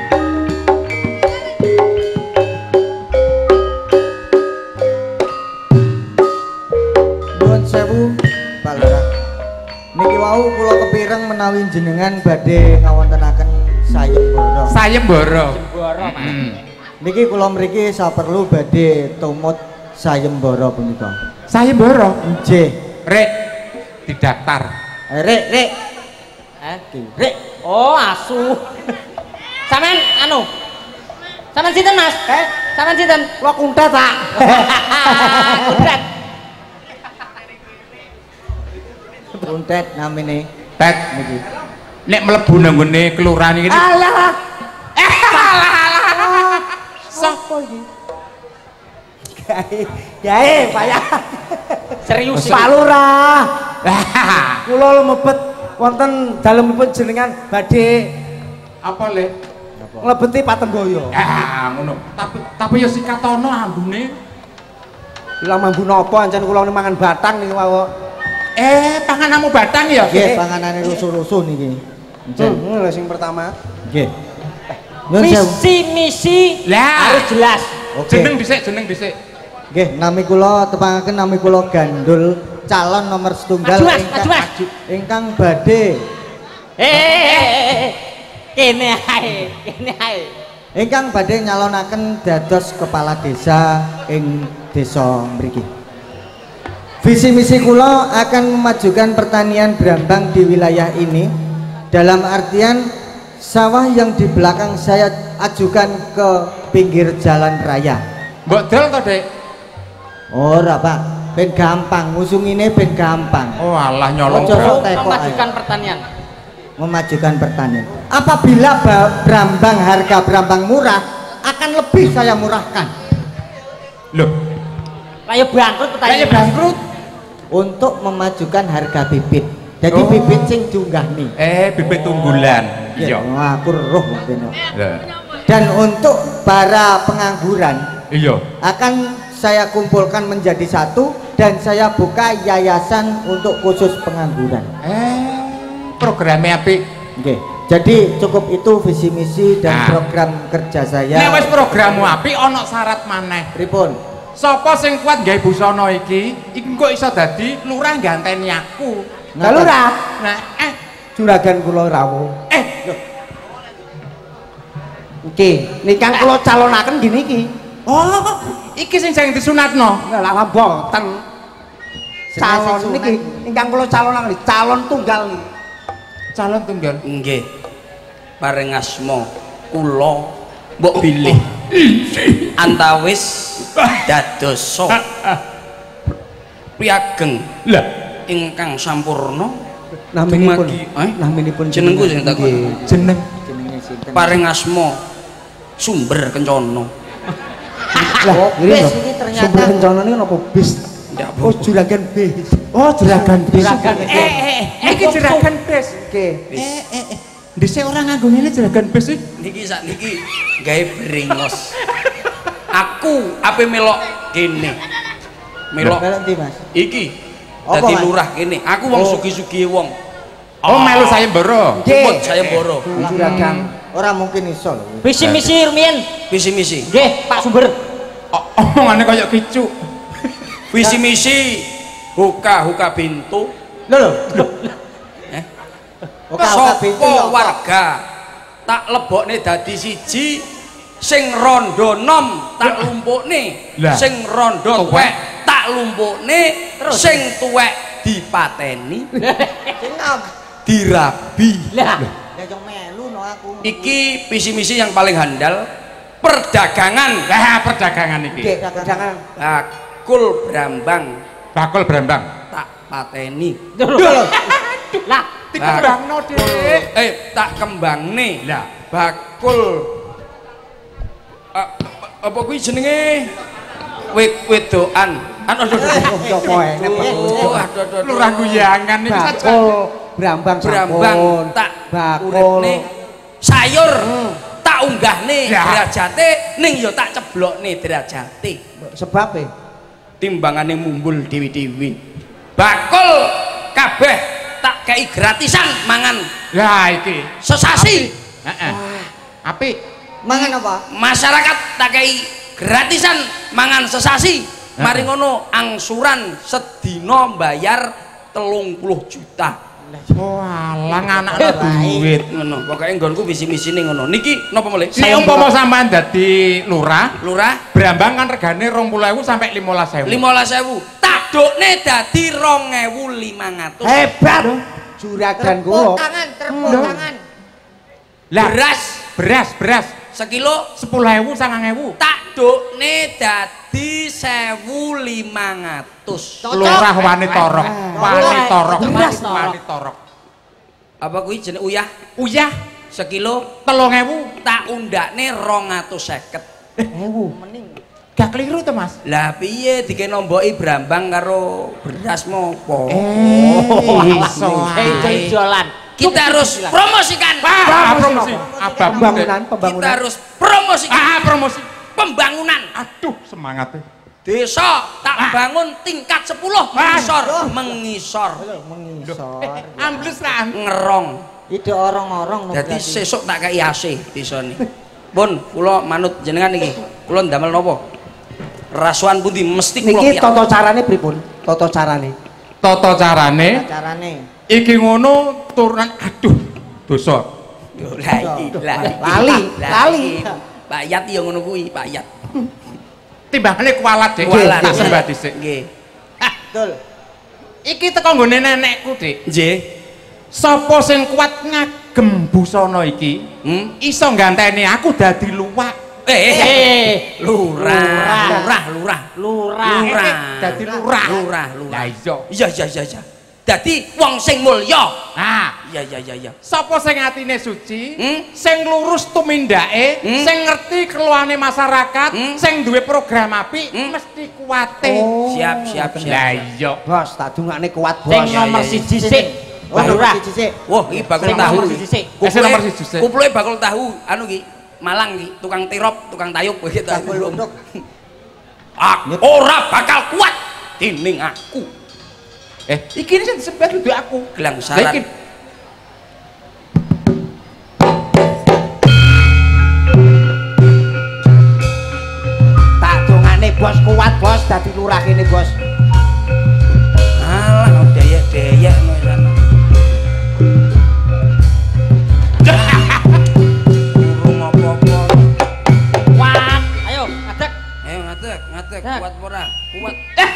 Nuwun sewu, Pak Lurah. Niki wau kula kepireng menawi jenengan badhe ngawontenaken sayembara. Sayembara. Jembara, Mas. Niki kula mriki saperlu badhe tumut sayembara punika. Sayembara. Nggih. Rek didaftar. Rek. Rek. Oh, asu. Sampean anu. Sampean sinten, Mas? Sampean sinten? Kula kuntet, Pak. Kuntet. Kuntet namine. Tet Niki. nek mlebu nang ngene kelurahan iki. Alah. Sapa iki? Jae, Pak ya. Serius. Pak Lurah. Kula mlebet wonten dalemipun jenengan badhe Apa le? nglebeti Patemboyo. Ngono. Tapi ya sikatono ambune. Lha mambu napa ancen kula mangan batang niku wau. Pangananmu batang ya? Nggih, panganane rusuh-rusuh niki. Lha sing pertama. Nggih. Visi misi Lah. harus jelas. Oke. Jeneng dhisik. Nggih, nami kula tepangaken nami kula Gandul calon nomor setunggal Maju, Mas. ingkang badhe Kene ae. ingkang badhe nyalonaken dados kepala desa ing desa mriki. Visi misi kula akan memajukan pertanian brambang di wilayah ini dalam artian sawah yang di belakang saya ajukan ke pinggir jalan raya. Mbok dol to, Dek? Ora, Pak. Ben gampang, ngusungine ben gampang. Oh, alah nyolong. Ojo sok teko Memajukan pertanian. memajukan pertanian. Apabila harga brambang murah, akan lebih saya murahkan. Loh, Kayak bangkrut petani. kayaknya bangkrut. Untuk memajukan harga bibit. Jadi Oh. bibit sing junggah nih. Bibit unggulan. Ya, wah, aku roh beno. Lah, Dan untuk para pengangguran iya. akan saya kumpulkan menjadi satu dan saya buka yayasan untuk khusus pengangguran. Programnya apik. Oke. Jadi cukup itu visi misi dan program kerja saya. Nek wis programmu apik ana syarat maneh. Pripun? Sapa sing kuat gawe busana iki engko iso dadi lurah ganteni aku. Lah lurah. Nah, Juragan kula rawuh. lho. Nggih, nikang kula calonaken gini iki. Oh, iki sing disunatno. Lah mboten. Calon niki ingkang kula calonaken calon tunggal niki. Calon tunggal. Nggih. Paring asma kula mbok bilih. Antawis dadosa. Piageng. Lah, ingkang sampurna Naminipun jenengku sing takon. jenenge sinten? Paring asma Sumber Kencana. Lah, bis ini ternyata sumber kencana niku napa bis? Oh, juragan bis. Oh, juragan bis. iki jeragan bes. Nggih. Dhisik ora nganggo ngene jeragan bes iki. Niki sakniki gawe bringos. Aku ape melok kene. Melok Melok ndi, Mas? iki. Apa, Dadi Mas? lurah kene. Aku wong sugih-sugih wong. Oh, melu sayembara. Umut saya boro. Juragan. Ora mungkin iso lho. Visi misi rumiyin. Visi misi. Nggih, Pak Sumber. Omongane kaya kicuk. Visi misi huka bintu. Lho. Eh? Oka bintu ya Sopo warga tak lebokne dadi siji, sing rondo nom tak lumpukne, Lah. sing rondo tuwek tak lumpukne, sing tuwek dipateni, Sing nom. dirabi. Lah, Ya yo melu no aku. Iki visi misi yang paling handal perdagangan. Lah, perdagangan iki. Nggih, dagangan. Bakul Brambang Bakul Brambang. tak pateni. lah, Dikembangno, Dik. Tak kembangne. Lah. Bakul apa kuwi jenenge? Wedokan. Aduh. Sopo enek Aduh. Lurah guyangan iki saja. bakul Brambang Brambang sampun. tak bakul uripne sayur tak unggahne Ya. derajate ning ya tak ceblokne derajate. sebab Timbangane mumbul dewi-dewi. Bakul kabeh tak kei gratisan mangan Lah iki. sesasi. Heeh. Apik. Mangan apa? Masyarakat tak kei gratisan mangan sesasi. Mari ngono angsuran sedina bayar 30 juta. Walah anakno duit. Ngono, pokoke nggonku visi-misine ngono. Niki napa mulih? Nek umpama sampean dadi lurah, Lurah Brambang kan regane 20.000 sampai 15.000. 15.000. Tak dokne dadi 2.500. hebat juragan kula. Tepuk tangan. Lah, beras sekilo 10.000 9.000. tak dokne dadi 1.500. Lurah wani torok. Beras torok. Wani torok. Apa kuwi jenenge uyah? Uyah Sekilo 3.000. tak undakne 250. Gak keliru to, Mas? Lah piye dikenomboki Brambang karo beras mopo? Iso. Ijol-ijolan. Kita harus promosikan. Promosi. Pembangunan Kita harus promosikan Promosi. pembangunan. Aduh, semangatnya. Desa tak bangun tingkat 10 mengisor. Mengisor. Ambles kan. Ngerong. Ide orang-orang no Jadi berarti. sesuk tak kei AC desane. Pun kula manut jenengan iki. Kula ndamel napa? Rasuhan pundi mesti kula Niki piyak. tata carane pripun? Tata carane. Tata carane Carane. iki ngono turunan aduh dosa. Yo lah iki lah. Lali. Pak Yat ya ngono kuwi, Pak Yat. Timbangane kualat, Dik. Kualat. Tak sembah dhisik. Nggih. Betul. Iki teko nggone nenekku, Dik. Nggih. Sapa sing kuat ngagem busana iki, iso ganteni aku dadi luwak. Lurah. Dadi lurah. Lurah. Lah iya. Iya. Dadi wong sing mulya. Nah, Iya. sapa sing atine suci, sing lurus tumindake, sing ngerti keluhane masyarakat, sing duwe program apik, mesti kuwate. Siap. Lah iya. Bos, tak dungakne kuat bos. Sing nomor siji sik. Oh, Lurah. siji. Wah, iki bakul Sing tahu. nomor siji sik. Sing nomor siji sik. Kupluke bakul tahu anu ki. Malang ki, tukang tirop, tukang tayub begitu. Bakul lunduk. Ora bakal kuat dening aku. Iki sing disebut dudu aku. Gelang Lah syarat. iki Bos dadi lurah kene, Bos. Alah, dayek-dayek ngono sana. Urung apa-apa. Kuat. Ayo, ngadeg. Ayo ngadeg, kuat ora? Kuat.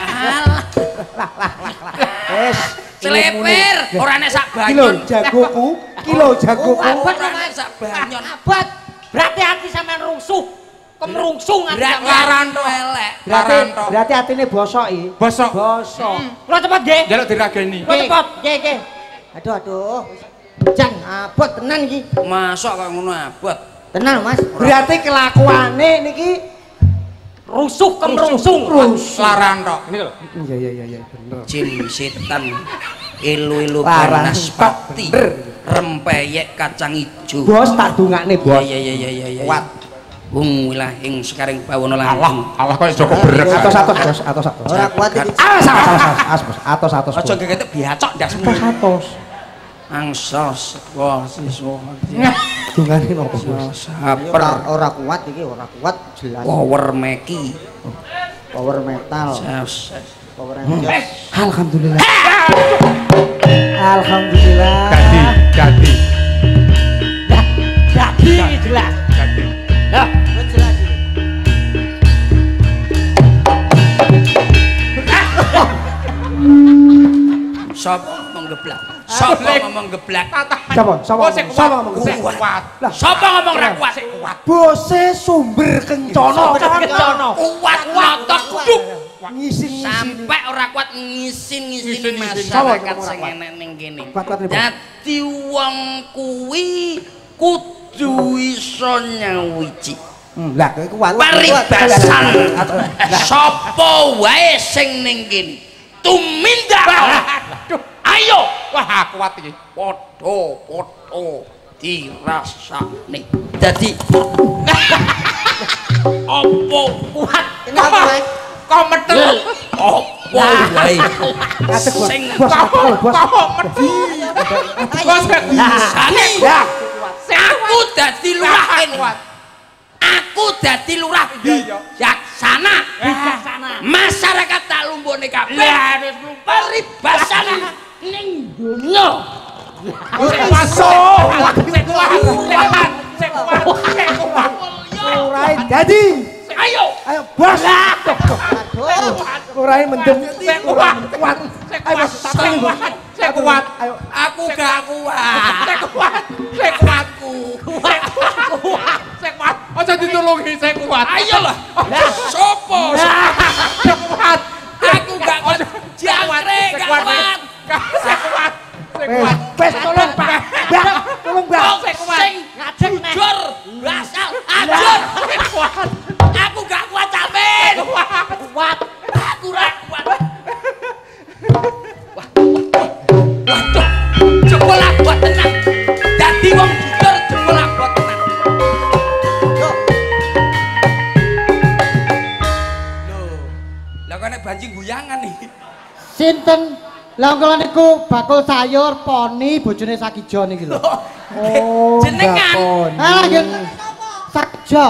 Wes, Celepir, ora nek sak kilo banyon. jagoku, kilo jagoku. Abot Ora nek sak banyon. Abot. Berarti hati sampean rungsuh. Kemrungsungan Berat sampean. laranto elek. Berarti atine bosoki. Bosok. Bosok. Kula cepet nggih. Jaluk dirageni. Kula cepet. Nggih. Aduh. Jan abot tenan iki. Masuk kok ngono abot. Tenan, Mas. Berarti kelakuane niki Rusuh kemrungsung. Laran tok. Ini lho. iya bener. Jin setan ilu-ilu Larang panas tok, pati bener. rempeyek kacang ijo. Bos tak dungakne, Bos. Iya. Kuat. Wong wilahing sekaring bawono Allah, langkung. Allah kok Joko berek. Atos, Bos, atos. Ora kuat iki. Atos, Bos. Aja gegetek biacok ndasmu. Atos. Angsos, wah siswa. Dungane nopo, Bos? Saper. Ora kuat iki, ora kuat jelas. Power meki. Power metal. Sos. Power Rangers. Alhamdulillah. Alhamdulillah. Jadi. Jadi jelas. Jadi. Lah, Wis jelas iki. Sapa menggeblak? Sapa ngomong geblak? Sapa? Ngomong? Kuat. Sapa ngomong ra kuat? Bose sumber kencana. Kuat notok duk. Ngisin. Sampai ora kuat ngisin-ngisin Ngisin-ngisin. masyarakat sing enek ning kene. Kuat nih, Bos. Dadi wong kuwi kudu iso nyawiji. Lah kowe kuat. Paribasan sapa wae sing ning kene tumindak. Ayo, Wah, kuat iki. padha-padha dirasakne. Dadi apa kuat. Kenapa, Mas? Kok metel. apa wae sing Bos. Bos. bisane aku dadi lurah kene. Aku dadi lurah bijaksana. Masyarakat tak lumbone kabeh. Paribasan ning donya. Ora dadi. Ayo, Bos. Aduh. Ora mendem. Kuat. Ayo, Bos. Saya kuat. Ayo. aku gak kuat. Saya kuat. Saya kuat. Aja ditulungi, saya kuat. Ayo lah. Sopo? Saya kuat. Aku gak kuat. Jangkrik gak kuat. Saya kuat. Saya kuat. Bes tolong, Pak. Bang, tolong, Bang. Wong sing jujur, asal ajur. Aku gak kuat Camin. Kuat. Aku ra kuat. Waduh, jempol abot tenan. Dadi wong jujur jempol abot tenan. Loh, lah kok nek banjing guyangan nih. Sinten? Lah kula niku bakul sayur poni bojone Sakijo niki lho. Oh, Jenengan. Ah, nggih. Sakijo.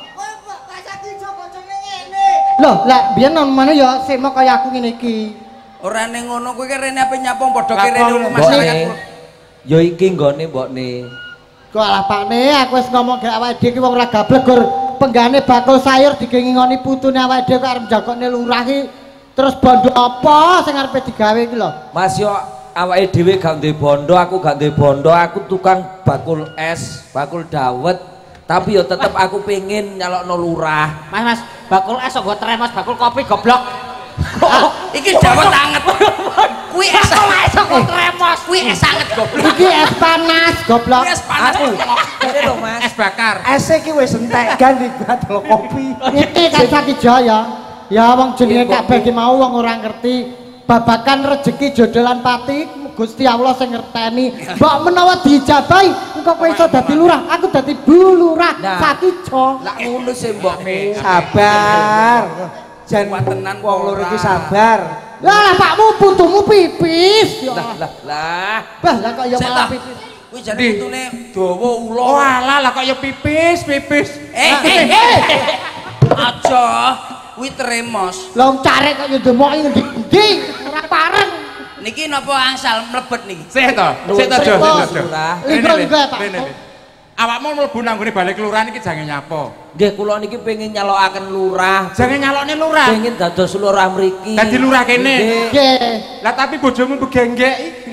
Loh, lah biyen namane ya sema kaya aku ngene iki. Ora ning ngono kuwi rene ape nyapong padha kene masyarakat. Ya iki nggone mbokne. Kok alah pakne aku wis ngomong gek awake dhewe ki wong ora gablek gur penggane bakul sayur digengingoni putune awake dhewe kok arep njakokne lurah ki terus bondo apa sing arepe digawe iki lho. Mas yo awake dhewe gak duwe bondo, aku gak duwe bondo, aku tukang bakul es, bakul dawet. Tapi yo tetep aku pengen nyalokno lurah. Mas, bakul es kok tremos, bakul kopi goblok. Iki dawet anget. Kuwi es Kok tremos. Kuwi es anget goblok. Iki es panas goblok. Kuwi es panas. Ini lho Mas. Es bakar. Es iki wis entek kan di botol kopi. Iki kan Sakijo ya. Ya wong jenenge kabeh ki mau wong ora ngerti babakan rezeki jodolan pati Gusti Allah sing ngerteni. Mbok menawa diijabahi engko kowe iso dadi lurah, aku dadi bu lurah Nah. Sakijo. Lah ngono sih mbokmu. Sabar. Jan Tenan wong loro iki ora. sabar. Lah pakmu putumu pipis. Ya. Lah. Bah lah kok ya Sik malah ta. pipis. Kuwi jane putune dawa ula. Oh alah lah kok ya pipis. Aja. kuwi tremos. Lah wong carek kok yo demoki ngendi-endi ora pareng. Niki napa angsal mlebet niki? Sik to, sik to, Jo. Lingkung Pak. Awakmu mlebu nang nggone balik kelurahan iki jange nyapa. Nggih kula niki pengin nyalokaken lurah. Jange nyalokne lurah. Pengin dados lurah mriki. Dadi lurah kene. Nggih. Lah tapi bojomu begenggek.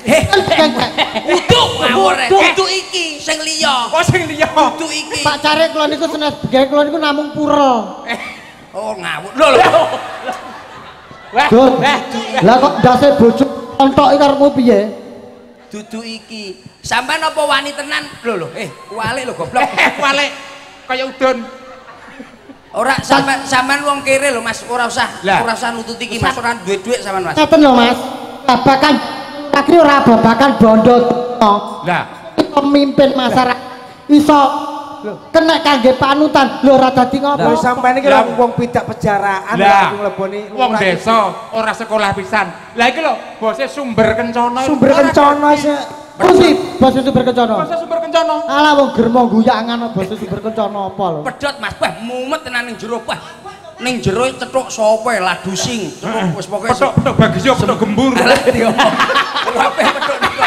Uduk ngawur. Uduk iki sing liya. Kok sing liya? Uduk iki. Pak Carek kula niku senes begawe kula niku namung pura. Oh ngawur. Lho. Dun. Lah kok ndase bojo ontok iki karepmu piye? Dudu iki. Sampeyan apa wani tenan? Lho, kualik lho goblok. Kualik kaya udun. Ora sampean wong kere lho Mas, ora usah nutut iki Mas, ora duwe dhuwit sampean Mas. Ngeten lho Mas. Babakan akhire ora babakan bondo. Lah, pemimpin masyarakat iso kena kangge panutan lho ora dadi ngopo sampeyan iki lho wong pidak pejaraan lah ngleboni wong desa ora sekolah pisan. Lah iki lho bose sumber kencana. Sumber kencana sih. Kuwi basa sumber kencana. Basa sumber kencana. Alah wong germo guyangan basa sumber kencana apa lho. Pedhot Mas, bah mumet tenan ning jero bah. Ning jero cethuk sapa ladu sing. Cethuk wis pokoke pedhok bagis yo pedhok gembur. Kabeh pedhok niku.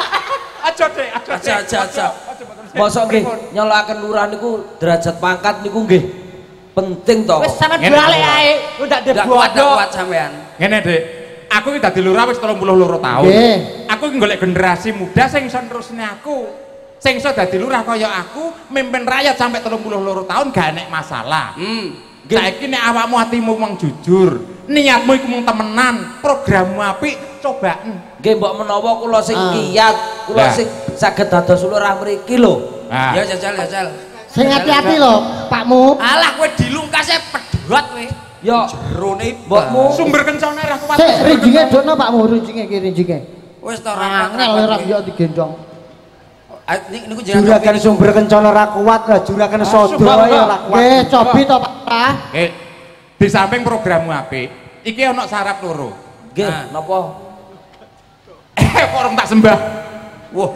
Aja. Mosok nggih nyolokaken lurah niku derajat pangkat niku nggih penting to. Wis sampean balik ae, ndak kuat sampean. Ngene, Dik. Aku iki dadi lurah wis 32 tahun. Aku iki golek generasi muda sing iso nerusne aku. Sing iso dadi lurah kaya aku, mimpin rakyat sampai 32 tahun gak enek masalah. Saiki nek awakmu atimu mung jujur, niatmu iku mung temenan, programmu apik, cobaan. Nggih mbok menawa kula sing kiyat, kula sing saged dados lurah mriki lho. Ya jajal. Sing hati-hati lho, Pakmu. Alah kowe dilungkase pedhot kowe. Ya jerone mbokmu sumber kencana ra kuat. Sik rinjinge dokno Pakmu, rinjinge iki rinjinge. Wis ta ora ora yo digendong. Niku jenengan juragan sumber kencana ra kuat lah, juragan sodo ae ora kuat. Nggih, cobi to Pak. Nggih. Di samping programmu apik, iki ana syarat loro. Nggih, napa? Kok orang tak sembah. Wah,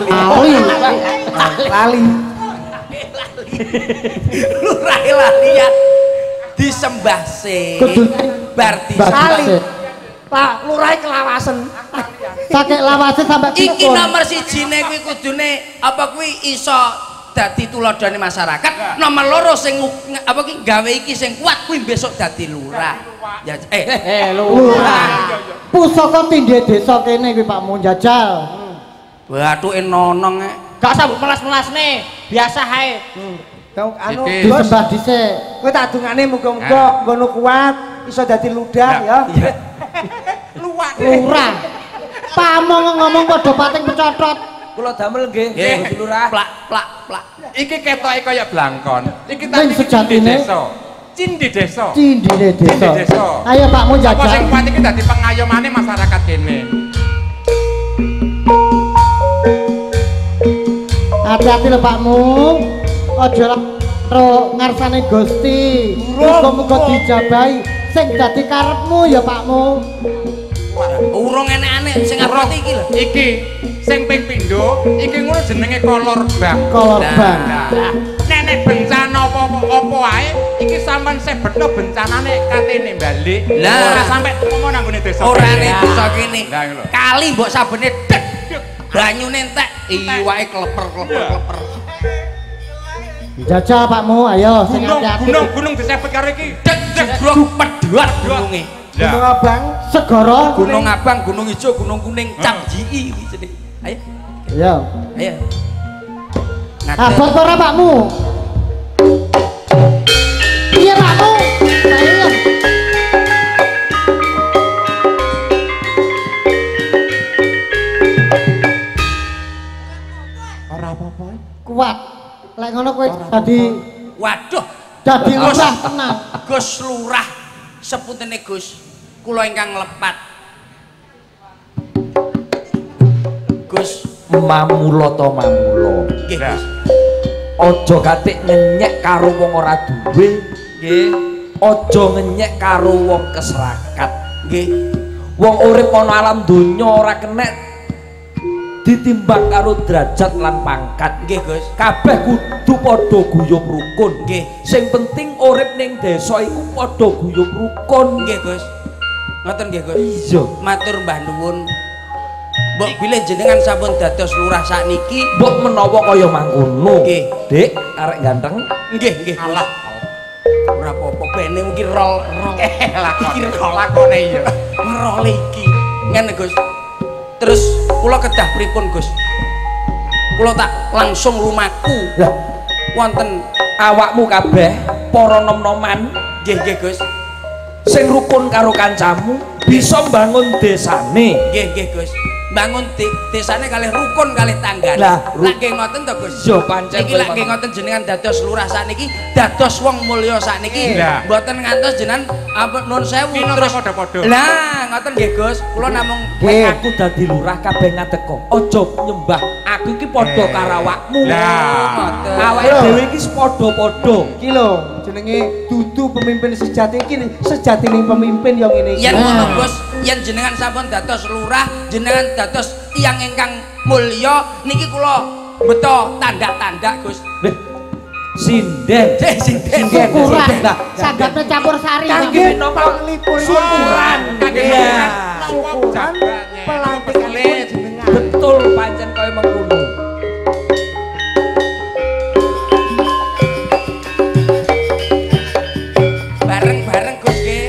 lali. Lali-lalian disembah sih. Bar disali. Pak, lurahe kelawasen. Sakek lawase sampai iki nomor 1 kuwi kudune apa kuwi iso dadi tuladhane masyarakat. Nomor 2 sing apa ki gawe iki sing kuat kuwi besok dadi lurah. Ya lurah. Pusaka tindhe desa kene kuwi Pakmu njajal. Bathuke nonong Gak usah melas-melasne, biasa ae. Anu disembah dhisik. Kowe tak dungane muga-muga ngono kuat iso dadi ludah ya. Lurah. Pamong ngomong padha pating pecotot. Kula damel nggih, Gusti Lurah. Plak. Iki ketoke kaya blangkon. Iki Ning sejatine Cindi desa. Cindine desa. Ayo Pakmu Apa jajal. sing kuat iki dadi pengayomane masyarakat kene. Hati-hati lho Pakmu. Aja karo ngarsane Gusti. Muga-muga dijabahi sing dadi karepmu ya Pakmu. Urung enek-enek sing ngerti iki lho. Iki sing ping pindho, iki ngono jenenge kolor bang. Kolor bang. Nek bencana apa wae, iki sampean sebetno bencanane katene balik. Ora sampe ngomong nang ngene desa. Ora nek desa kene. Kali mbok sabene dek. Banyune entek, iwake kleper. Jajal Pakmu, ayo sing hati-hati. Gunung disebut karo iki. Dek pedhot gununge. Gunung Abang, Segara, Gunung Abang, Gunung Ijo, Gunung Kuning, Camjii kuwi jenenge. Ayo. Ayo. Ngaten. Abot ora Pakmu? Iya Pakmu. Ayo. Ora apa-apa. Kuat. Lek ngono kowe dadi Waduh, dadi lurah tenan. Gus Lurah sepuntene Gus, kula ingkang nglepat. Gus, Mamula to mamula. nggih Gus. Aja katik ngenyek karo wong ora duwe. Nggih. Aja ngenyek karo wong keserakat. Nggih. Wong urip ana alam donya ora kenek ditimbang karo derajat lan pangkat. Nggih, Gus. Kabeh kudu padha guyub rukun. Nggih. Sing penting urip ning desa iku padha guyub rukun. Nggih, Gus. Ngoten nggih, Gus. Iya. Matur mbah nuwun. Mbok bilih jenengan sampun dados lurah sakniki, mbok menawa kaya mangkono. Nggih. Dik, arek ganteng. Nggih, nggih. Alah. Ora apa-apa bene iki rol. Iki rol lakone iya. Ngerol iki. Ngene, Gus. Terus kula kedah pripun, Gus? Kula tak langsung lumaku. Lah, Wonten awakmu kabeh para nom-noman nggih, nggih, Gus. sing rukun karo kancamu bisa mbangun desane. Nggih, nggih, Gus. Bangun desane kalih rukun kalih tanggane. Lah, lak nggih ngoten to, Gus. Yo pancen Iki lak nggih ngoten jenengan dados lurah sakniki, dados wong mulya sakniki. Lah. Mboten ngantos jenengan apa nun sewu Minangka terus padha-padha. Lah, ngoten nggih, Gus. Kula namung Nek aku dadi lurah kabeh ngadeka. Aja nyembah. Aku iki padha karo awakmu. Lah. Awake dhewe iki padha-padha. Iki lho jenenge dudu pemimpin sejati iki sejatining pemimpin yang ngene iki. yen ngono, Gus, yen jenengan sampun dados lurah, jenengan dados tiyang ingkang mulya niki kula beto tanda-tanda, Gus. Sinden. Sinden. Syukuran. Sagapnya campur sari. Kangge minangka syukuran. Kangge Syukuran pelantikan jenengan. Betul pancen kaya mengkono. Bareng-bareng, Gus nggih.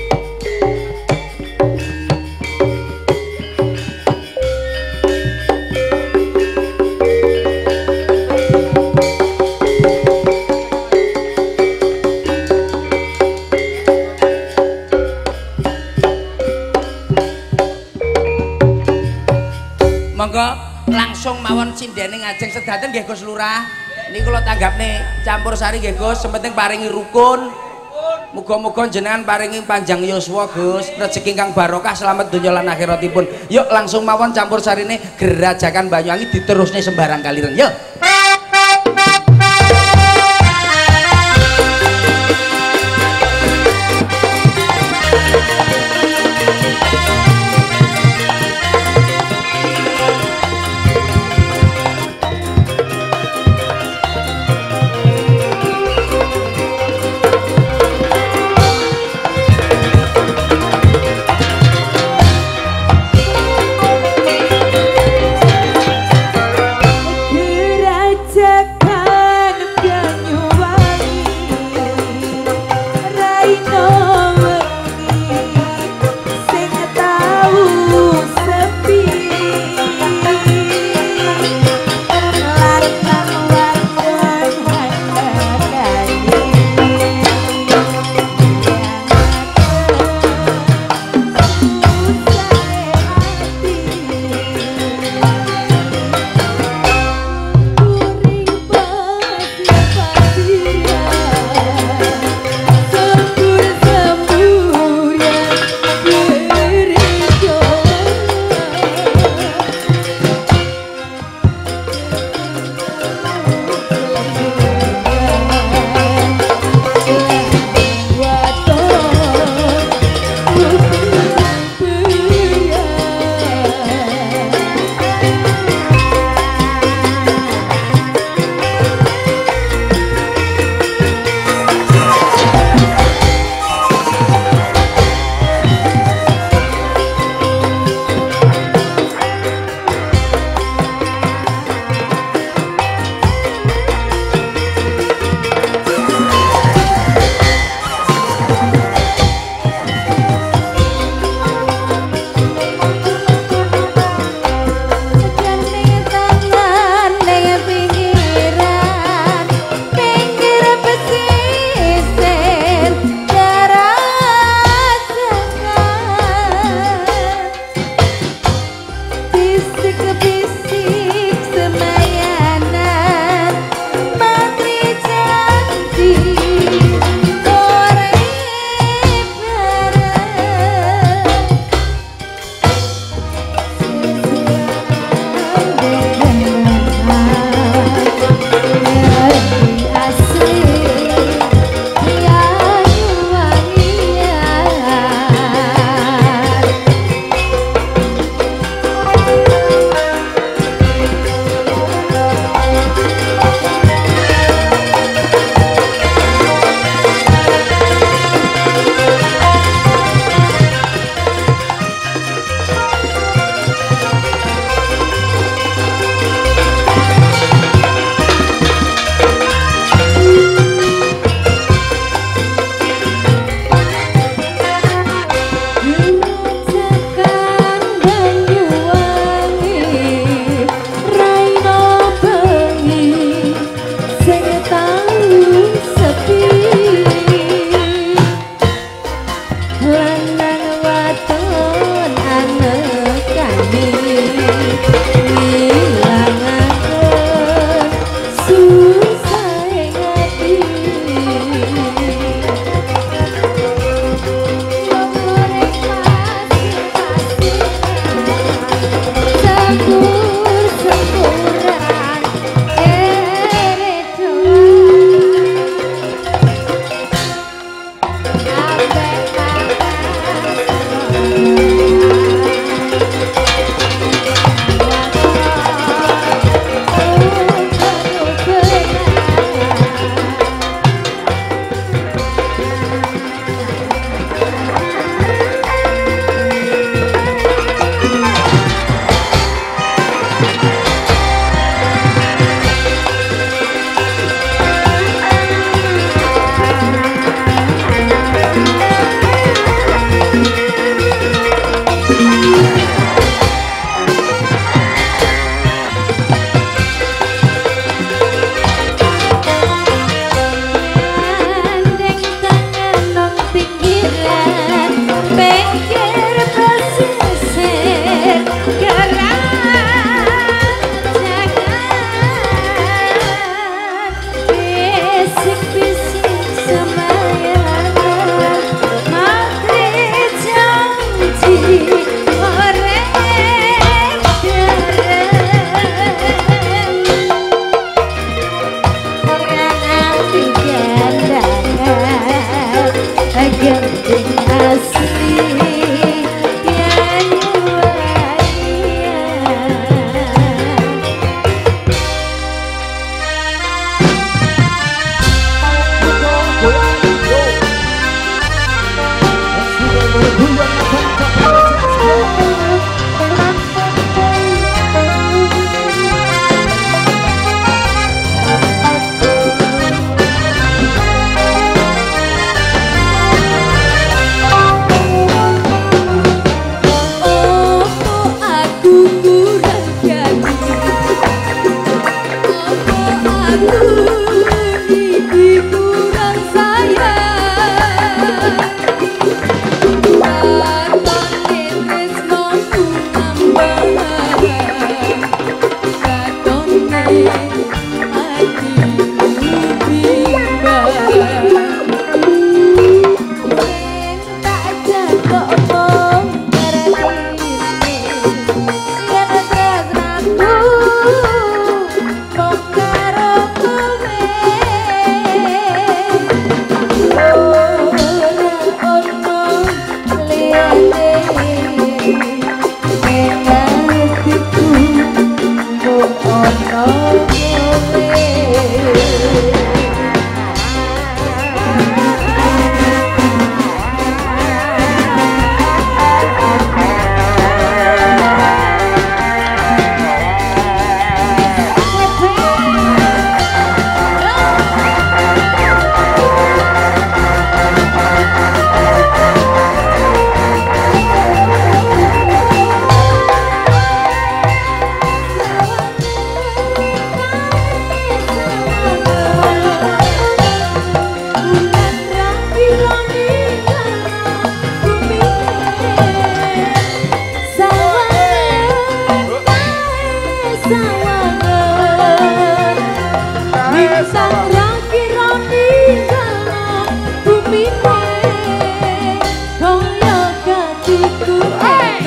Monggo langsung mawon sindene ngajeng sedaten nggih Gus Lurah. Niki kula tanggapne campur sari nggih Gus, sementing paringi rukun. Muga-muga jenengan paringi panjang yuswa Gus, rezeki kang barokah selamat donya lan akhiratipun. Yuk langsung mawon campur sarine Gerajakan Banyuwangi diterusne sembarang kaliren. Yuk. Gerajakan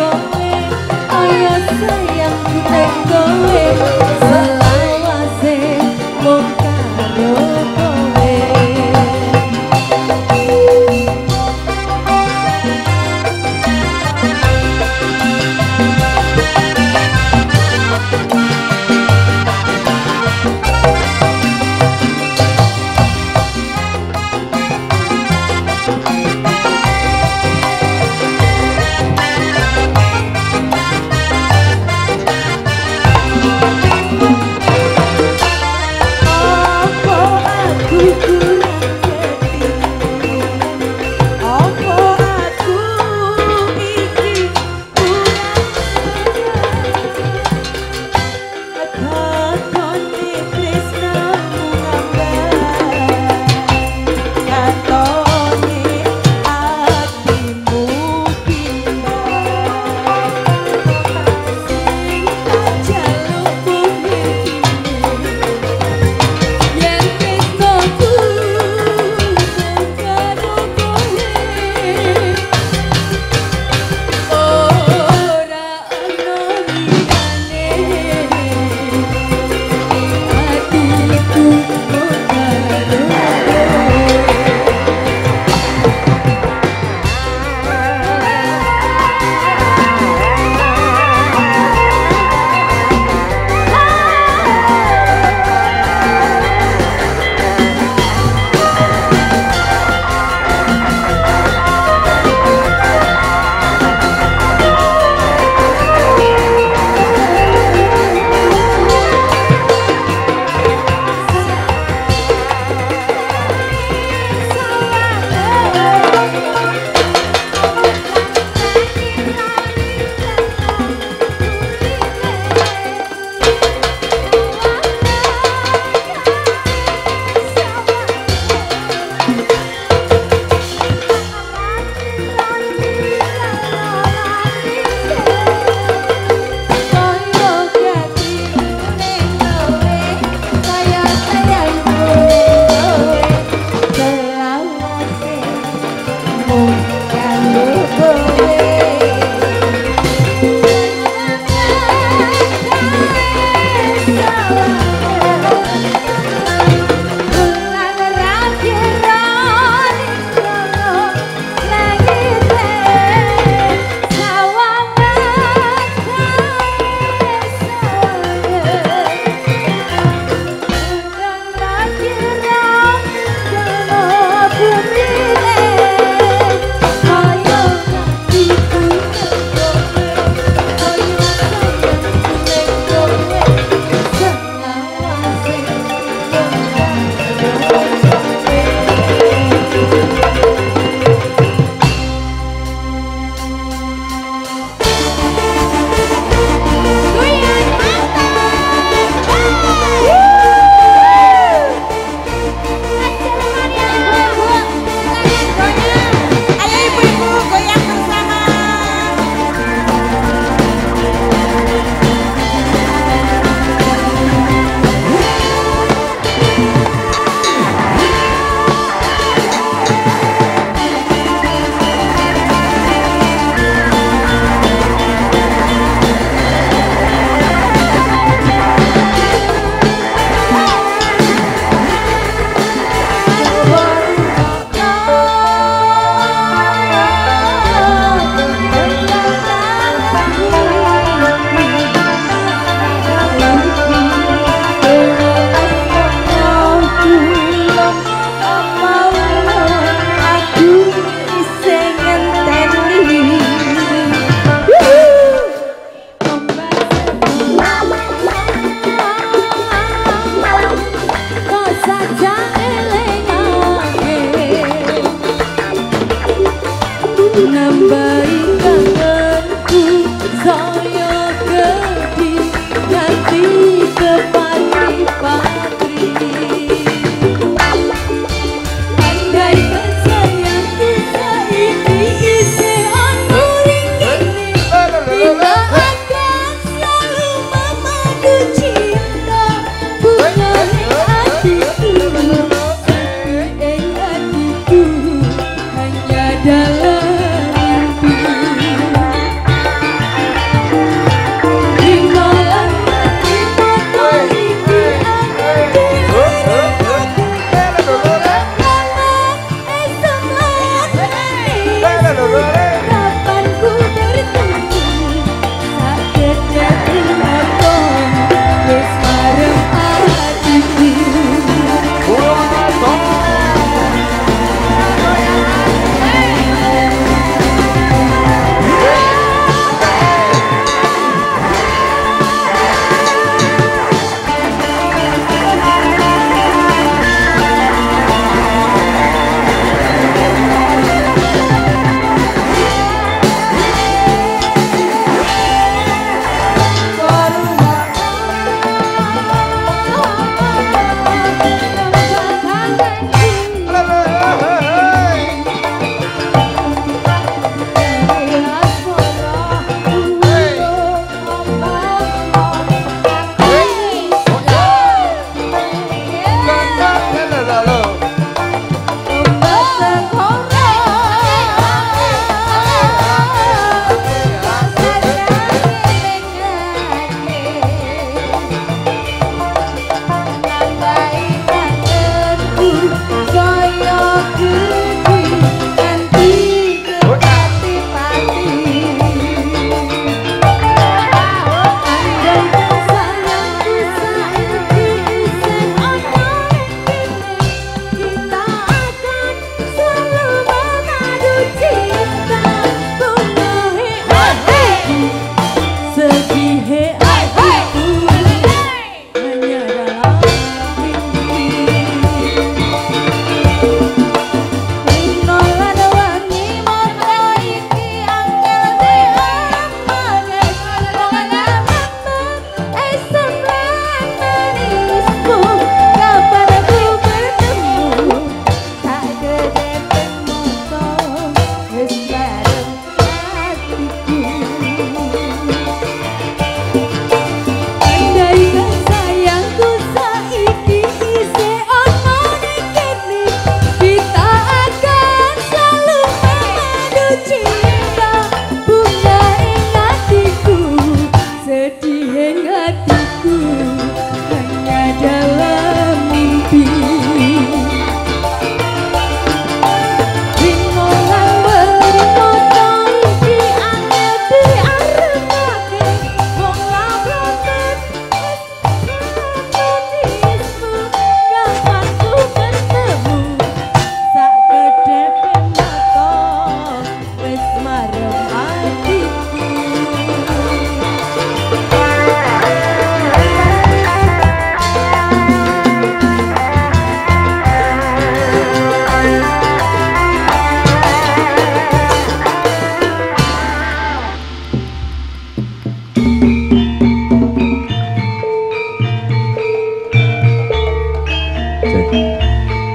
kowe ayo sayang neng kowe selawase mung karo kowe.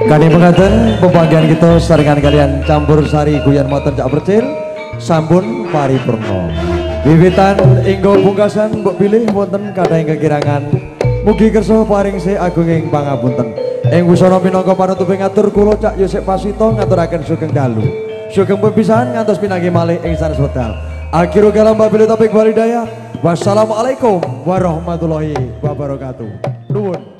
Kani pengantin pembagian kita saringan kalian campur sari guyan moten cak percil sampun paripurna. Wiwitan inggo pungkasan mbok pilih wonten kathah ing kekirangan. Mugi kersa paring se agunging pangapunten. Ing wusana minangka panutuping atur kula Cak Yosep Pasito ngaturaken sugeng dalu. Sugeng pepisahan ngantos pinanggih malih ing sanes wekdal. Akhirul kalam wabillahi taufiq wal hidayah. Wassalamualaikum warahmatullahi wabarakatuh. Nuwun.